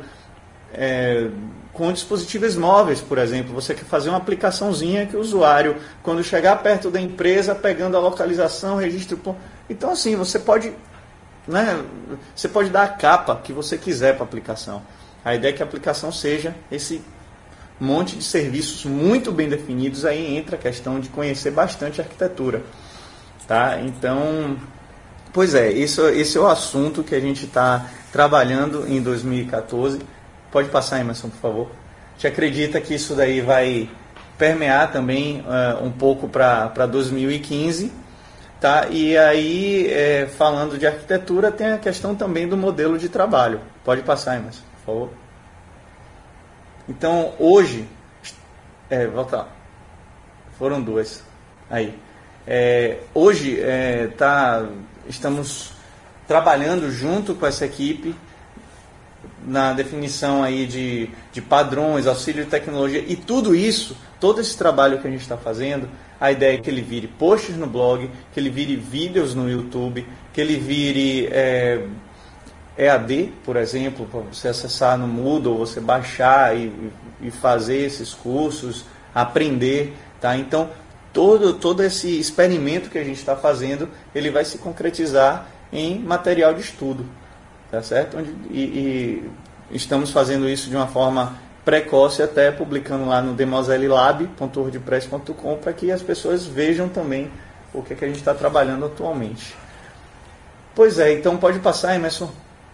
é, com dispositivos móveis, por exemplo. Você quer fazer uma aplicaçãozinha que o usuário, quando chegar perto da empresa, pegando a localização, registro... Então, assim, você pode, né, você pode dar a capa que você quiser para a aplicação. A ideia é que a aplicação seja esse monte de serviços muito bem definidos. Aí entra a questão de conhecer bastante a arquitetura. Tá? Então, pois é, isso, esse é o assunto que a gente está trabalhando em dois mil e quatorze. Pode passar, Emerson, por favor. A gente acredita que isso daí vai permear também uh, um pouco para dois mil e quinze. Tá? E aí, é, falando de arquitetura, tem a questão também do modelo de trabalho. Pode passar, Emerson, por favor. Então, hoje... É, volta lá. Foram duas. Aí. É, hoje é, tá, estamos trabalhando junto com essa equipe na definição aí de, de padrões, auxílio de tecnologia, e tudo isso, todo esse trabalho que a gente está fazendo, a ideia é que ele vire posts no blog, que ele vire vídeos no YouTube, que ele vire é, E A D, por exemplo, para você acessar no Moodle, você baixar e, e fazer esses cursos, aprender, tá? Então, Todo, todo esse experimento que a gente está fazendo, ele vai se concretizar em material de estudo, tá certo? Onde, e, e estamos fazendo isso de uma forma precoce, até publicando lá no demoselelab ponto wordpress ponto com, para que as pessoas vejam também o que, é que a gente está trabalhando atualmente. Pois é, então pode passar, Emerson.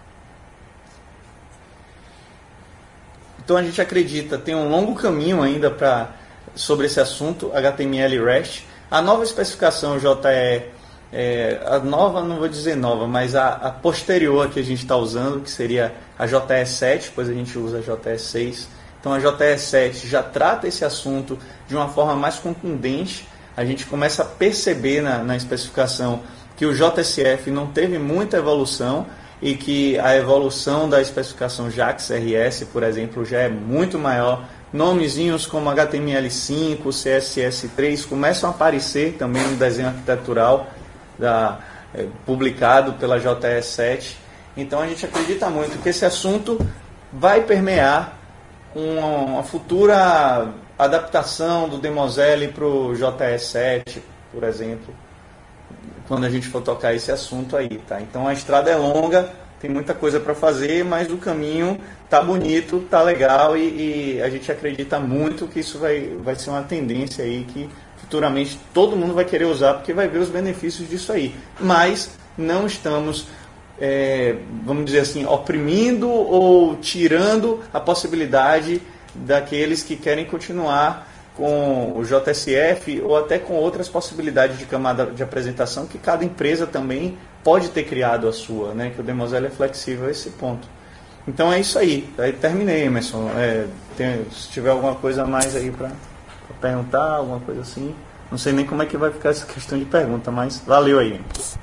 Então a gente acredita, tem um longo caminho ainda para... sobre esse assunto, H T M L e REST. A nova especificação J E, é, a nova, não vou dizer nova, mas a, a posterior que a gente está usando, que seria a J E sete, depois a gente usa a J E seis. Então a J E sete já trata esse assunto de uma forma mais contundente. A gente começa a perceber na, na especificação que o J S F não teve muita evolução e que a evolução da especificação JAX R S, por exemplo, já é muito maior. Nomezinhos como H T M L cinco, C S S três começam a aparecer também no desenho arquitetural. da, é, publicado pela J E sete. Então a gente acredita muito que esse assunto vai permear uma, uma futura adaptação do Demosele para o J E sete, por exemplo, quando a gente for tocar esse assunto aí, tá? Então a estrada é longa, tem muita coisa para fazer, mas o caminho tá bonito, tá legal e, e a gente acredita muito que isso vai, vai ser uma tendência aí que futuramente todo mundo vai querer usar porque vai ver os benefícios disso aí. Mas não estamos, é, vamos dizer assim, oprimindo ou tirando a possibilidade daqueles que querem continuar com o J S F ou até com outras possibilidades de camada de apresentação que cada empresa também pode ter criado a sua, né? Que o Demosele é flexível a esse ponto. Então é isso aí. Aí terminei, Emerson. É, tem, se tiver alguma coisa a mais aí para perguntar, alguma coisa assim. Não sei nem como é que vai ficar essa questão de pergunta, mas valeu aí.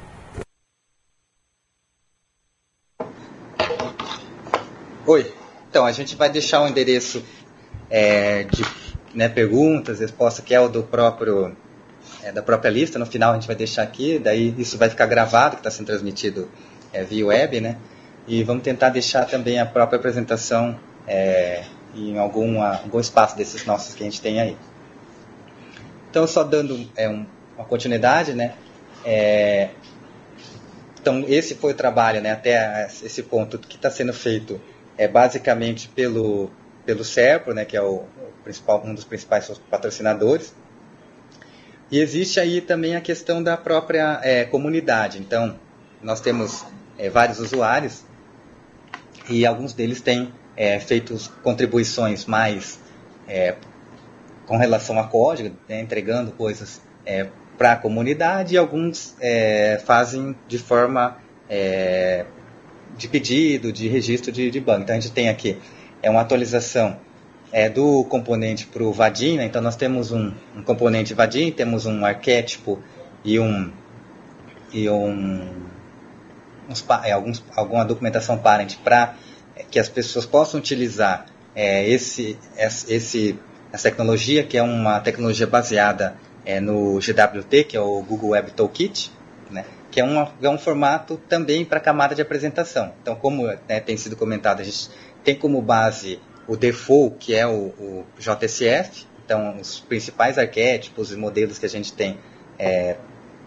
Oi. Então, a gente vai deixar o endereço é, de né, perguntas, resposta, que é o do próprio, é, da própria lista. No final a gente vai deixar aqui, daí isso vai ficar gravado, que está sendo transmitido é, via web, né? E vamos tentar deixar também a própria apresentação é, em alguma, algum espaço desses nossos que a gente tem aí. Então, só dando é, um, uma continuidade, né? É, então, esse foi o trabalho, né, até esse ponto que está sendo feito é, basicamente pelo, pelo SERPRO, né, que é o, o principal, um dos principais patrocinadores. E existe aí também a questão da própria é, comunidade. Então, nós temos é, vários usuários e alguns deles têm é, feito contribuições mais é, com relação a código, né, entregando coisas é, para a comunidade, e alguns é, fazem de forma é, de pedido, de registro de, de banco. Então a gente tem aqui é uma atualização é, do componente para o Vaadin, né? Então nós temos um, um componente Vaadin, temos um arquétipo e um e um uns, é, alguns, alguma documentação parent para é, que as pessoas possam utilizar é, esse, esse, essa tecnologia, que é uma tecnologia baseada é, no G W T, que é o Google Web Toolkit, né? Que é, uma, é um formato também para camada de apresentação. Então, como né, tem sido comentado, a gente tem como base o default, que é o, o J S F. Então, os principais arquétipos e modelos que a gente tem é,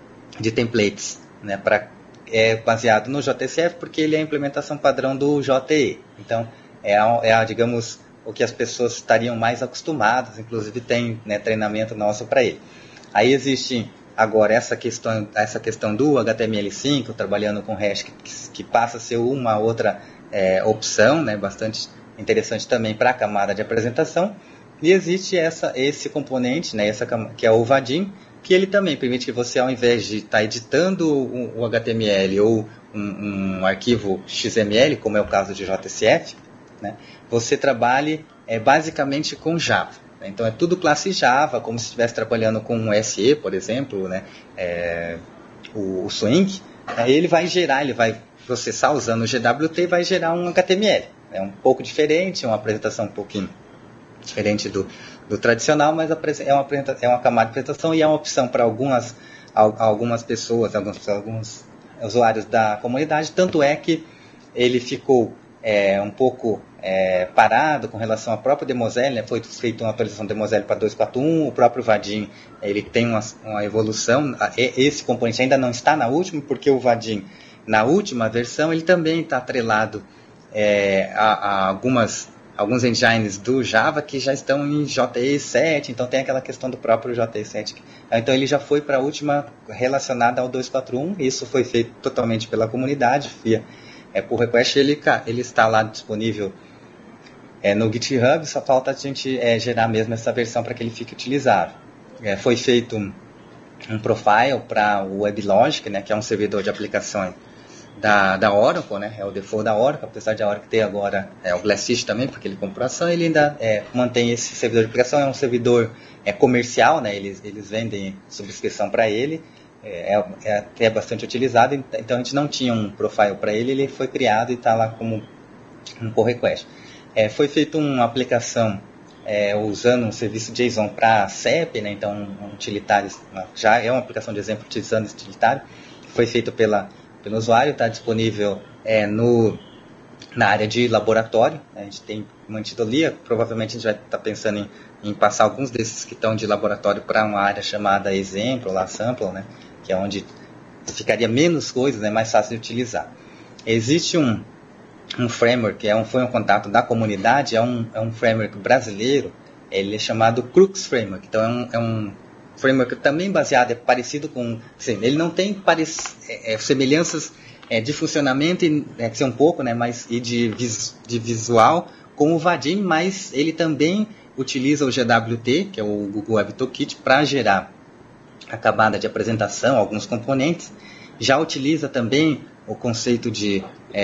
de templates, né, pra, é baseado no J S F, porque ele é a implementação padrão do J E. Então, é, a, é a, digamos, o que as pessoas estariam mais acostumadas, inclusive tem né, treinamento nosso para ele. Aí existe agora essa questão, essa questão do H T M L cinco, trabalhando com hash, que, que passa a ser uma outra é, opção, né, bastante interessante também para a camada de apresentação. E existe essa, esse componente, né, essa, que é o Vaadin, que ele também permite que você, ao invés de estar tá editando o, o H T M L ou um, um arquivo X M L, como é o caso de J S F, né, você trabalhe é, basicamente com Java. Então é tudo classe Java, como se estivesse trabalhando com um S E, por exemplo, né, é, o, o Swing. Aí ele vai gerar, ele vai processar usando o G W T e vai gerar um H T M L. É um pouco diferente, uma apresentação um pouquinho diferente do, do tradicional, mas é uma, é uma camada de apresentação e é uma opção para algumas, algumas pessoas, alguns, alguns usuários da comunidade. Tanto é que ele ficou é, um pouco é, parado com relação ao próprio Demosele, né? Foi feita uma atualização do Demosele para dois ponto quatro ponto um, o próprio Vaadin ele tem uma, uma evolução, esse componente ainda não está na última, porque o Vaadin, na última versão, ele também está atrelado é, a, a algumas, alguns engines do Java que já estão em J E sete, então tem aquela questão do próprio J E sete. Então ele já foi para a última relacionada ao dois ponto quatro ponto um, isso foi feito totalmente pela comunidade, via é, por request, ele, ele está lá disponível é, no GitHub, só falta a gente é, gerar mesmo essa versão para que ele fique utilizável. É, foi feito um, um profile para o WebLogic, né, que é um servidor de aplicações da, da Oracle, né, é o default da Oracle, apesar de a Oracle ter agora é, o Glassfish também, porque ele comprou a ação, ele ainda é, mantém esse servidor de aplicação, é um servidor é, comercial, né, eles, eles vendem subscrição para ele, é, é, é bastante utilizado, então a gente não tinha um profile para ele, ele foi criado e está lá como um pull request. É, foi feita uma aplicação é, usando um serviço JSON para S E P, né, então um utilitário, já é uma aplicação de exemplo utilizando esse utilitário. foi feito pela, pelo usuário, está disponível é, no, na área de laboratório. A gente tem mantido ali, provavelmente a gente vai estar tá pensando em, em passar alguns desses que estão de laboratório para uma área chamada exemplo, lá sample, né, que é onde ficaria menos coisas, né, mais fácil de utilizar. Existe um, um framework, que é um, foi um contato da comunidade, é um, é um framework brasileiro, ele é chamado Crux Framework, então é um, é um framework também baseado, é parecido com, assim, ele não tem parec, é, é, semelhanças é, de funcionamento, e, é, que ser um pouco, né, mas, e de, vis, de visual com o Vaadin, mas ele também utiliza o G W T, que é o Google Web Toolkit, para gerar a camada de apresentação, alguns componentes. Já utiliza também o conceito de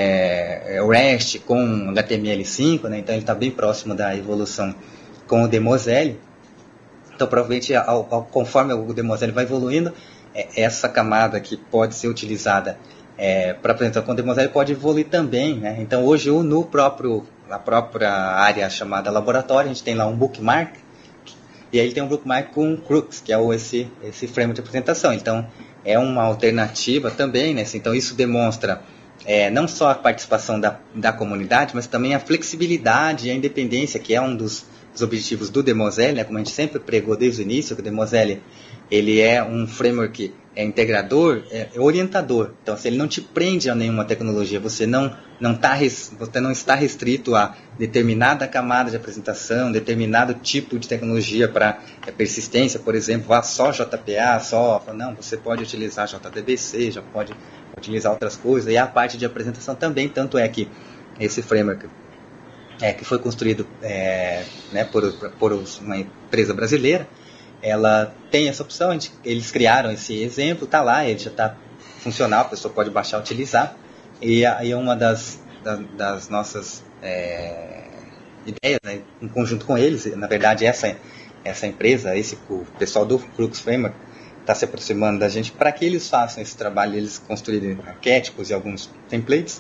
é, REST com H T M L cinco, né, então ele está bem próximo da evolução com o Demosele. Então, provavelmente, ao, ao, conforme o Demosele vai evoluindo, é, essa camada que pode ser utilizada é, para apresentar com o Demosele pode evoluir também, né? Então, hoje, no próprio, na própria área chamada laboratório, a gente tem lá um bookmark, e aí ele tem um bookmark com Crux, que é o, esse, esse framework de apresentação. Então, é uma alternativa também, né? Então, isso demonstra é, não só a participação da, da comunidade, mas também a flexibilidade e a independência, que é um dos os objetivos do Demosele, né, como a gente sempre pregou desde o início, que o Demosele ele é um framework é integrador, é, é orientador. Então, se ele não te prende a nenhuma tecnologia, você não, não, tá, você não está restrito a determinada camada de apresentação, determinado tipo de tecnologia para é, persistência, por exemplo, vá só J P A, só... Não, você pode utilizar J D B C, já pode utilizar outras coisas, e a parte de apresentação também, tanto é que esse framework É, que foi construído é, né, por, por uma empresa brasileira, ela tem essa opção, a gente, eles criaram esse exemplo, está lá, ele já está funcional, a pessoa pode baixar e utilizar, e aí é uma das, das, das nossas é, ideias, né, em conjunto com eles, na verdade essa, essa empresa, esse, o pessoal do Crux Framework está se aproximando da gente para que eles façam esse trabalho, eles construírem arquétipos e alguns templates,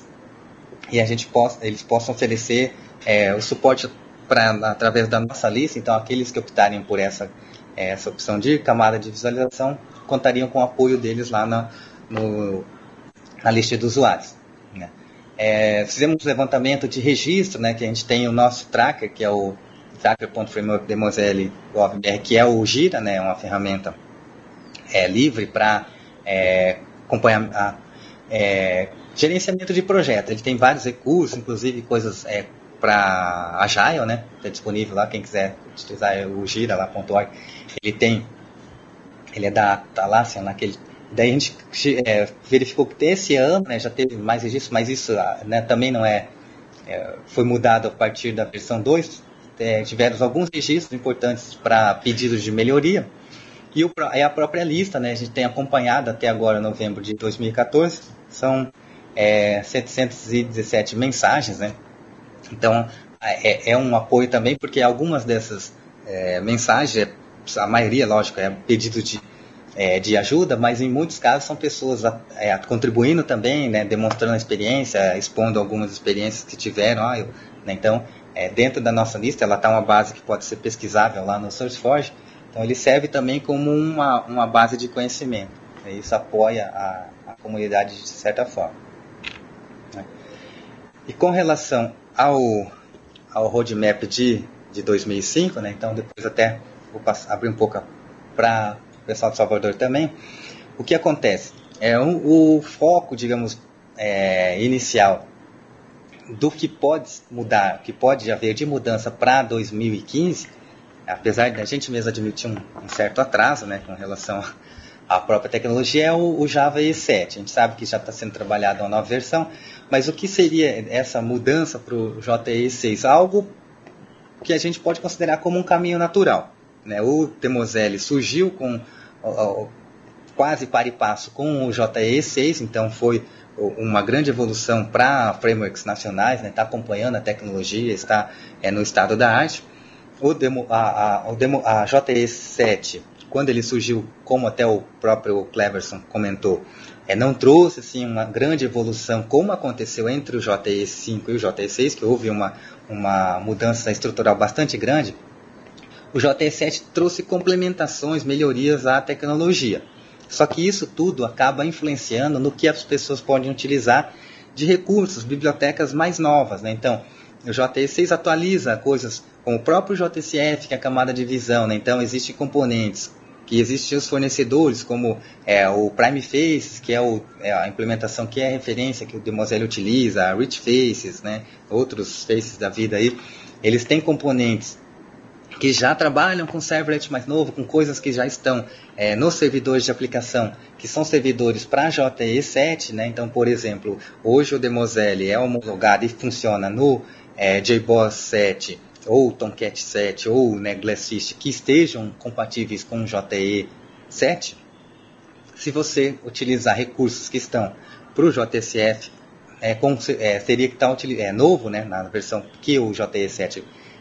e a gente possa, eles possam oferecer É, o suporte pra, através da nossa lista. Então, aqueles que optarem por essa, essa opção de camada de visualização contariam com o apoio deles lá na, no, na lista de usuários, né? É, fizemos um levantamento de registro, né, que a gente tem o nosso tracker, que é o tracker.framework Demosele ponto gov ponto b r, que é o Gira, né, uma ferramenta é, livre para é, acompanhar a, é, gerenciamento de projeto. Ele tem vários recursos, inclusive coisas é, para Agile, né? Está disponível lá, quem quiser utilizar o gira lá ponto org. Ele tem, ele é da Atlassian, naquele. Daí a gente é, verificou que esse ano, né, já teve mais registros, mas isso, né, também não é, é, foi mudado a partir da versão dois. É, tivemos alguns registros importantes para pedidos de melhoria. E o, a própria lista, né, a gente tem acompanhado até agora, novembro de dois mil e quatorze, são é, setecentas e dezessete mensagens, né? Então, é, é um apoio também, porque algumas dessas é, mensagens, a maioria, lógico, é pedido de, é, de ajuda, mas em muitos casos são pessoas é, contribuindo também, né, demonstrando a experiência, expondo algumas experiências que tiveram. Ah, eu, né, então, é, dentro da nossa lista, ela está uma base que pode ser pesquisável lá no SourceForge. Então, ele serve também como uma, uma base de conhecimento. Isso apoia a, a comunidade de certa forma, né? E com relação ao, ao roadmap de, de dois mil e cinco, né? Então depois até vou passar, abrir um pouco para o pessoal de Salvador também. O que acontece? É um, o foco, digamos, é, inicial do que pode mudar, que pode haver de mudança para dois mil e quinze, apesar de a gente mesmo admitir um, um certo atraso, né, com relação à própria tecnologia, é o, o Java E sete. A gente sabe que já está sendo trabalhada uma nova versão, mas o que seria essa mudança para o J E E seis? Algo que a gente pode considerar como um caminho natural, né? O Demosele surgiu com ó, ó, quase par e passo com o J E E seis, então foi uma grande evolução para frameworks nacionais, né? Está acompanhando a tecnologia, está é, no estado da arte. O demo, a, a, o demo, a J E E sete, quando ele surgiu, como até o próprio Cleverson comentou, é, não trouxe assim, uma grande evolução como aconteceu entre o J E E cinco e o J E E seis, que houve uma, uma mudança estrutural bastante grande. O J E E sete trouxe complementações, melhorias à tecnologia. Só que isso tudo acaba influenciando no que as pessoas podem utilizar de recursos, bibliotecas mais novas, né? Então, o J E seis atualiza coisas com o próprio J S F, que é a camada de visão, né? Então, existem componentes, que existem os fornecedores, como é, o Prime Faces, que é, o, é a implementação que é a referência que o Demoselle utiliza, a Rich Faces, né? Outros Faces da vida aí, eles têm componentes que já trabalham com servlet mais novo, com coisas que já estão é, nos servidores de aplicação, que são servidores para J E sete, né? Então, por exemplo, hoje o Demoselle é homologado e funciona no é, J BOSS sete, ou Tomcat sete, ou né, Glassfish, que estejam compatíveis com o J E sete. Se você utilizar recursos que estão para o J S F, é, com, é, teria que estar é, novo, né, na versão que o J E sete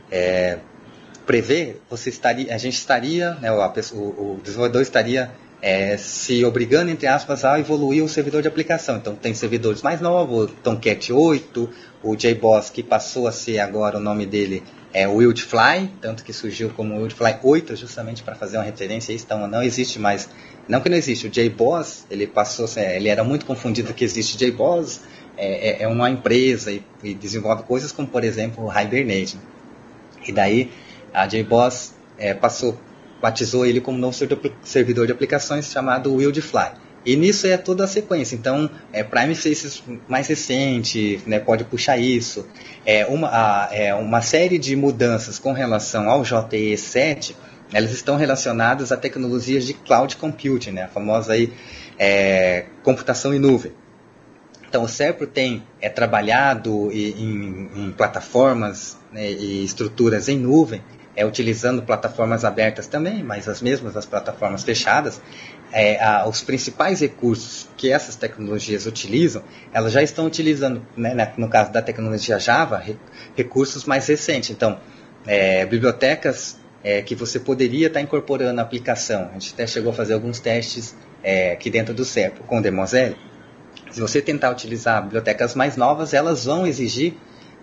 é, prevê, você estaria, a gente estaria, né, o, o, o desenvolvedor estaria é, se obrigando, entre aspas, a evoluir o servidor de aplicação. Então, tem servidores mais novos, o Tomcat oito, o J BOSS, que passou a ser agora, o nome dele é o Wildfly, tanto que surgiu como Wildfly oito, justamente para fazer uma referência a isso. Então, não existe mais, não que não existe, o J BOSS, ele passou, ele era muito confundido que existe J BOSS, é, é uma empresa e, e desenvolve coisas como, por exemplo, o Hibernate. E daí, a J BOSS é, passou, batizou ele como novo servidor de aplicações chamado Wildfly. E nisso é toda a sequência. Então, é, Prime Faces mais recente, né, pode puxar isso. É uma, a, é uma série de mudanças com relação ao J E sete, elas estão relacionadas a tecnologias de cloud computing, né, a famosa aí, é, computação em nuvem. Então, o Serpro tem é, trabalhado em, em plataformas, né, e estruturas em nuvem, é, utilizando plataformas abertas também, mas as mesmas as plataformas fechadas. É, a, os principais recursos que essas tecnologias utilizam, elas já estão utilizando, né, no caso da tecnologia Java, re, recursos mais recentes. Então, é, bibliotecas é, que você poderia estar incorporando na aplicação. A gente até chegou a fazer alguns testes é, aqui dentro do Serpro com o Demoselle. Se você tentar utilizar bibliotecas mais novas, elas vão exigir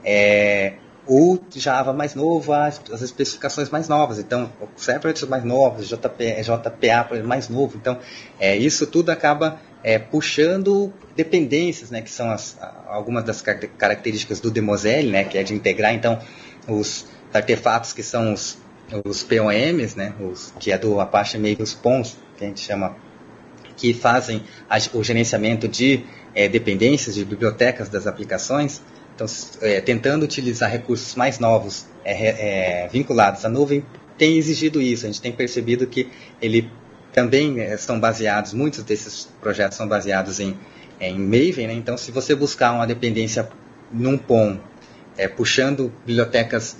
é, o Java mais novo, as, as especificações mais novas. Então, o Servlets mais novos, J P, J P A mais novo. Então, é, isso tudo acaba é, puxando dependências, né, que são as, algumas das características do Demoselle, né, que é de integrar, então, os artefatos que são os, os P O Ms, né, os, que é do Apache Maven Pons, que a gente chama, que fazem a, o gerenciamento de é, dependências, de bibliotecas das aplicações. Então, é, tentando utilizar recursos mais novos é, é, vinculados à nuvem, tem exigido isso. A gente tem percebido que ele também é, estão baseados, muitos desses projetos são baseados em, em Maven, né? Então, se você buscar uma dependência num P O M, é, puxando bibliotecas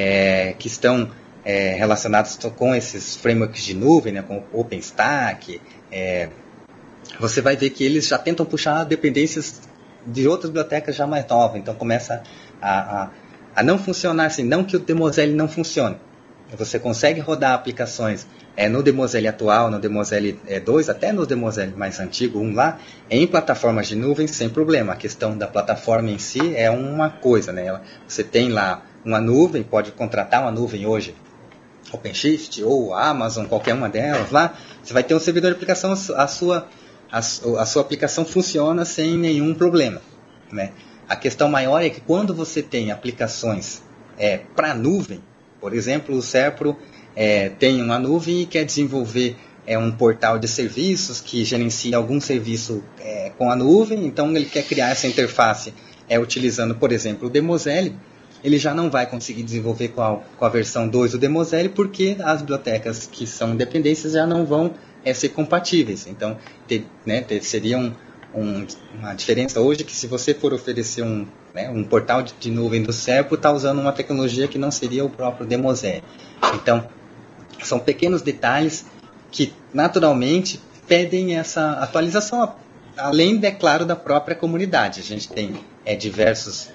é, que estão é, relacionadas com esses frameworks de nuvem, né, como OpenStack, é, você vai ver que eles já tentam puxar dependências de outras bibliotecas já mais novas. Então começa a, a, a não funcionar assim, não que o Demoselle não funcione. Você consegue rodar aplicações é, no Demoselle atual, no Demoselle é, dois, até no Demoselle mais antigo, um lá, em plataformas de nuvem sem problema. A questão da plataforma em si é uma coisa, né? Você tem lá uma nuvem, pode contratar uma nuvem hoje, OpenShift ou Amazon, qualquer uma delas lá, você vai ter um servidor de aplicação, a sua A, a sua aplicação funciona sem nenhum problema, né? A questão maior é que quando você tem aplicações é, para nuvem, por exemplo, o Serpro é, tem uma nuvem e quer desenvolver é, um portal de serviços que gerencia algum serviço é, com a nuvem, então ele quer criar essa interface é, utilizando, por exemplo, o Demoselle. Ele já não vai conseguir desenvolver com a, com a versão dois do Demoselle, porque as bibliotecas que são dependências já não vão é, ser compatíveis. Então, ter, né, ter, seria um, um, uma diferença hoje que se você for oferecer um, né, um portal de, de nuvem do Serpro, está usando uma tecnologia que não seria o próprio Demoselle. Então, são pequenos detalhes que, naturalmente, pedem essa atualização, além, é claro, da própria comunidade. A gente tem é, diversos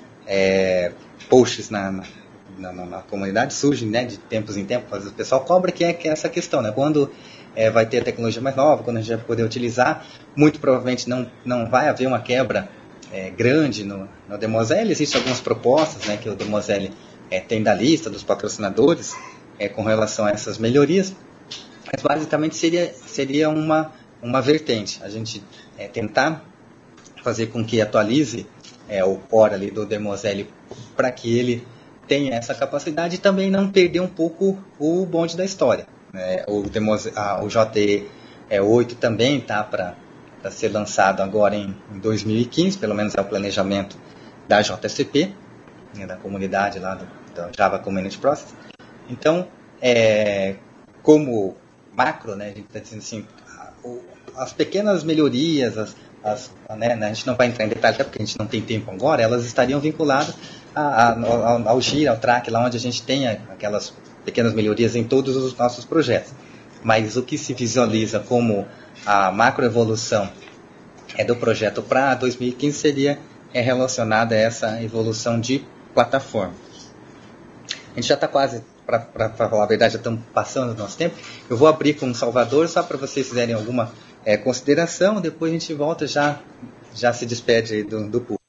é, posts na, na, na, na comunidade, surgem, né, de tempos em tempos, o pessoal cobra que é, que é essa questão, né? Quando É, vai ter a tecnologia mais nova, quando a gente vai poder utilizar, muito provavelmente não, não vai haver uma quebra é, grande no, no Demoselle. Existem algumas propostas, né, que o Demoselle é, tem da lista dos patrocinadores é, com relação a essas melhorias, mas basicamente seria, seria uma, uma vertente, a gente é, tentar fazer com que atualize é, o core ali do Demoselle para que ele tenha essa capacidade e também não perder um pouco o bonde da história. Né? O, Demos, a, o J E oito também está para ser lançado agora em, em dois mil e quinze, pelo menos é o planejamento da J S P, né, da comunidade lá do, do Java Community Process. Então, é, como macro, né, a gente está dizendo assim, as pequenas melhorias, as, as, né, a gente não vai entrar em detalhe até porque a gente não tem tempo agora, elas estariam vinculadas a, a, ao, ao Gira, ao Track, lá onde a gente tem aquelas pequenas melhorias em todos os nossos projetos. Mas o que se visualiza como a macroevolução é do projeto para dois mil e quinze seria é relacionada a essa evolução de plataforma. A gente já está quase, para falar a verdade, já estamos passando do nosso tempo. Eu vou abrir com o Salvador, só para vocês fizerem alguma é, consideração, depois a gente volta já já se despede do, do público.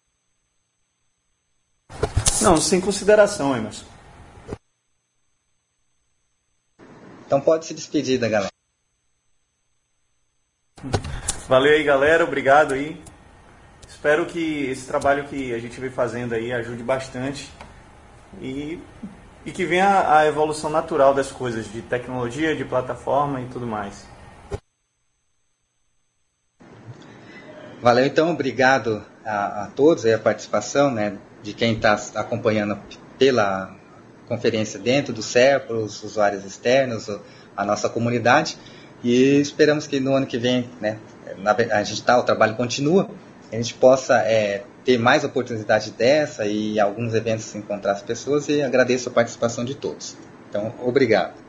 Não, sem consideração, Emerson. Então pode se despedir da galera. Valeu aí, galera. Obrigado aí. Espero que esse trabalho que a gente vem fazendo aí ajude bastante e, e que venha a evolução natural das coisas, de tecnologia, de plataforma e tudo mais. Valeu, então. Obrigado a, a todos e a participação, né, de quem está acompanhando pela conferência dentro do Serpa, os usuários externos, a nossa comunidade. E esperamos que no ano que vem, né, a gente tá, o trabalho continua, a gente possa é, ter mais oportunidade dessa e alguns eventos encontrar as pessoas, e agradeço a participação de todos. Então, obrigado.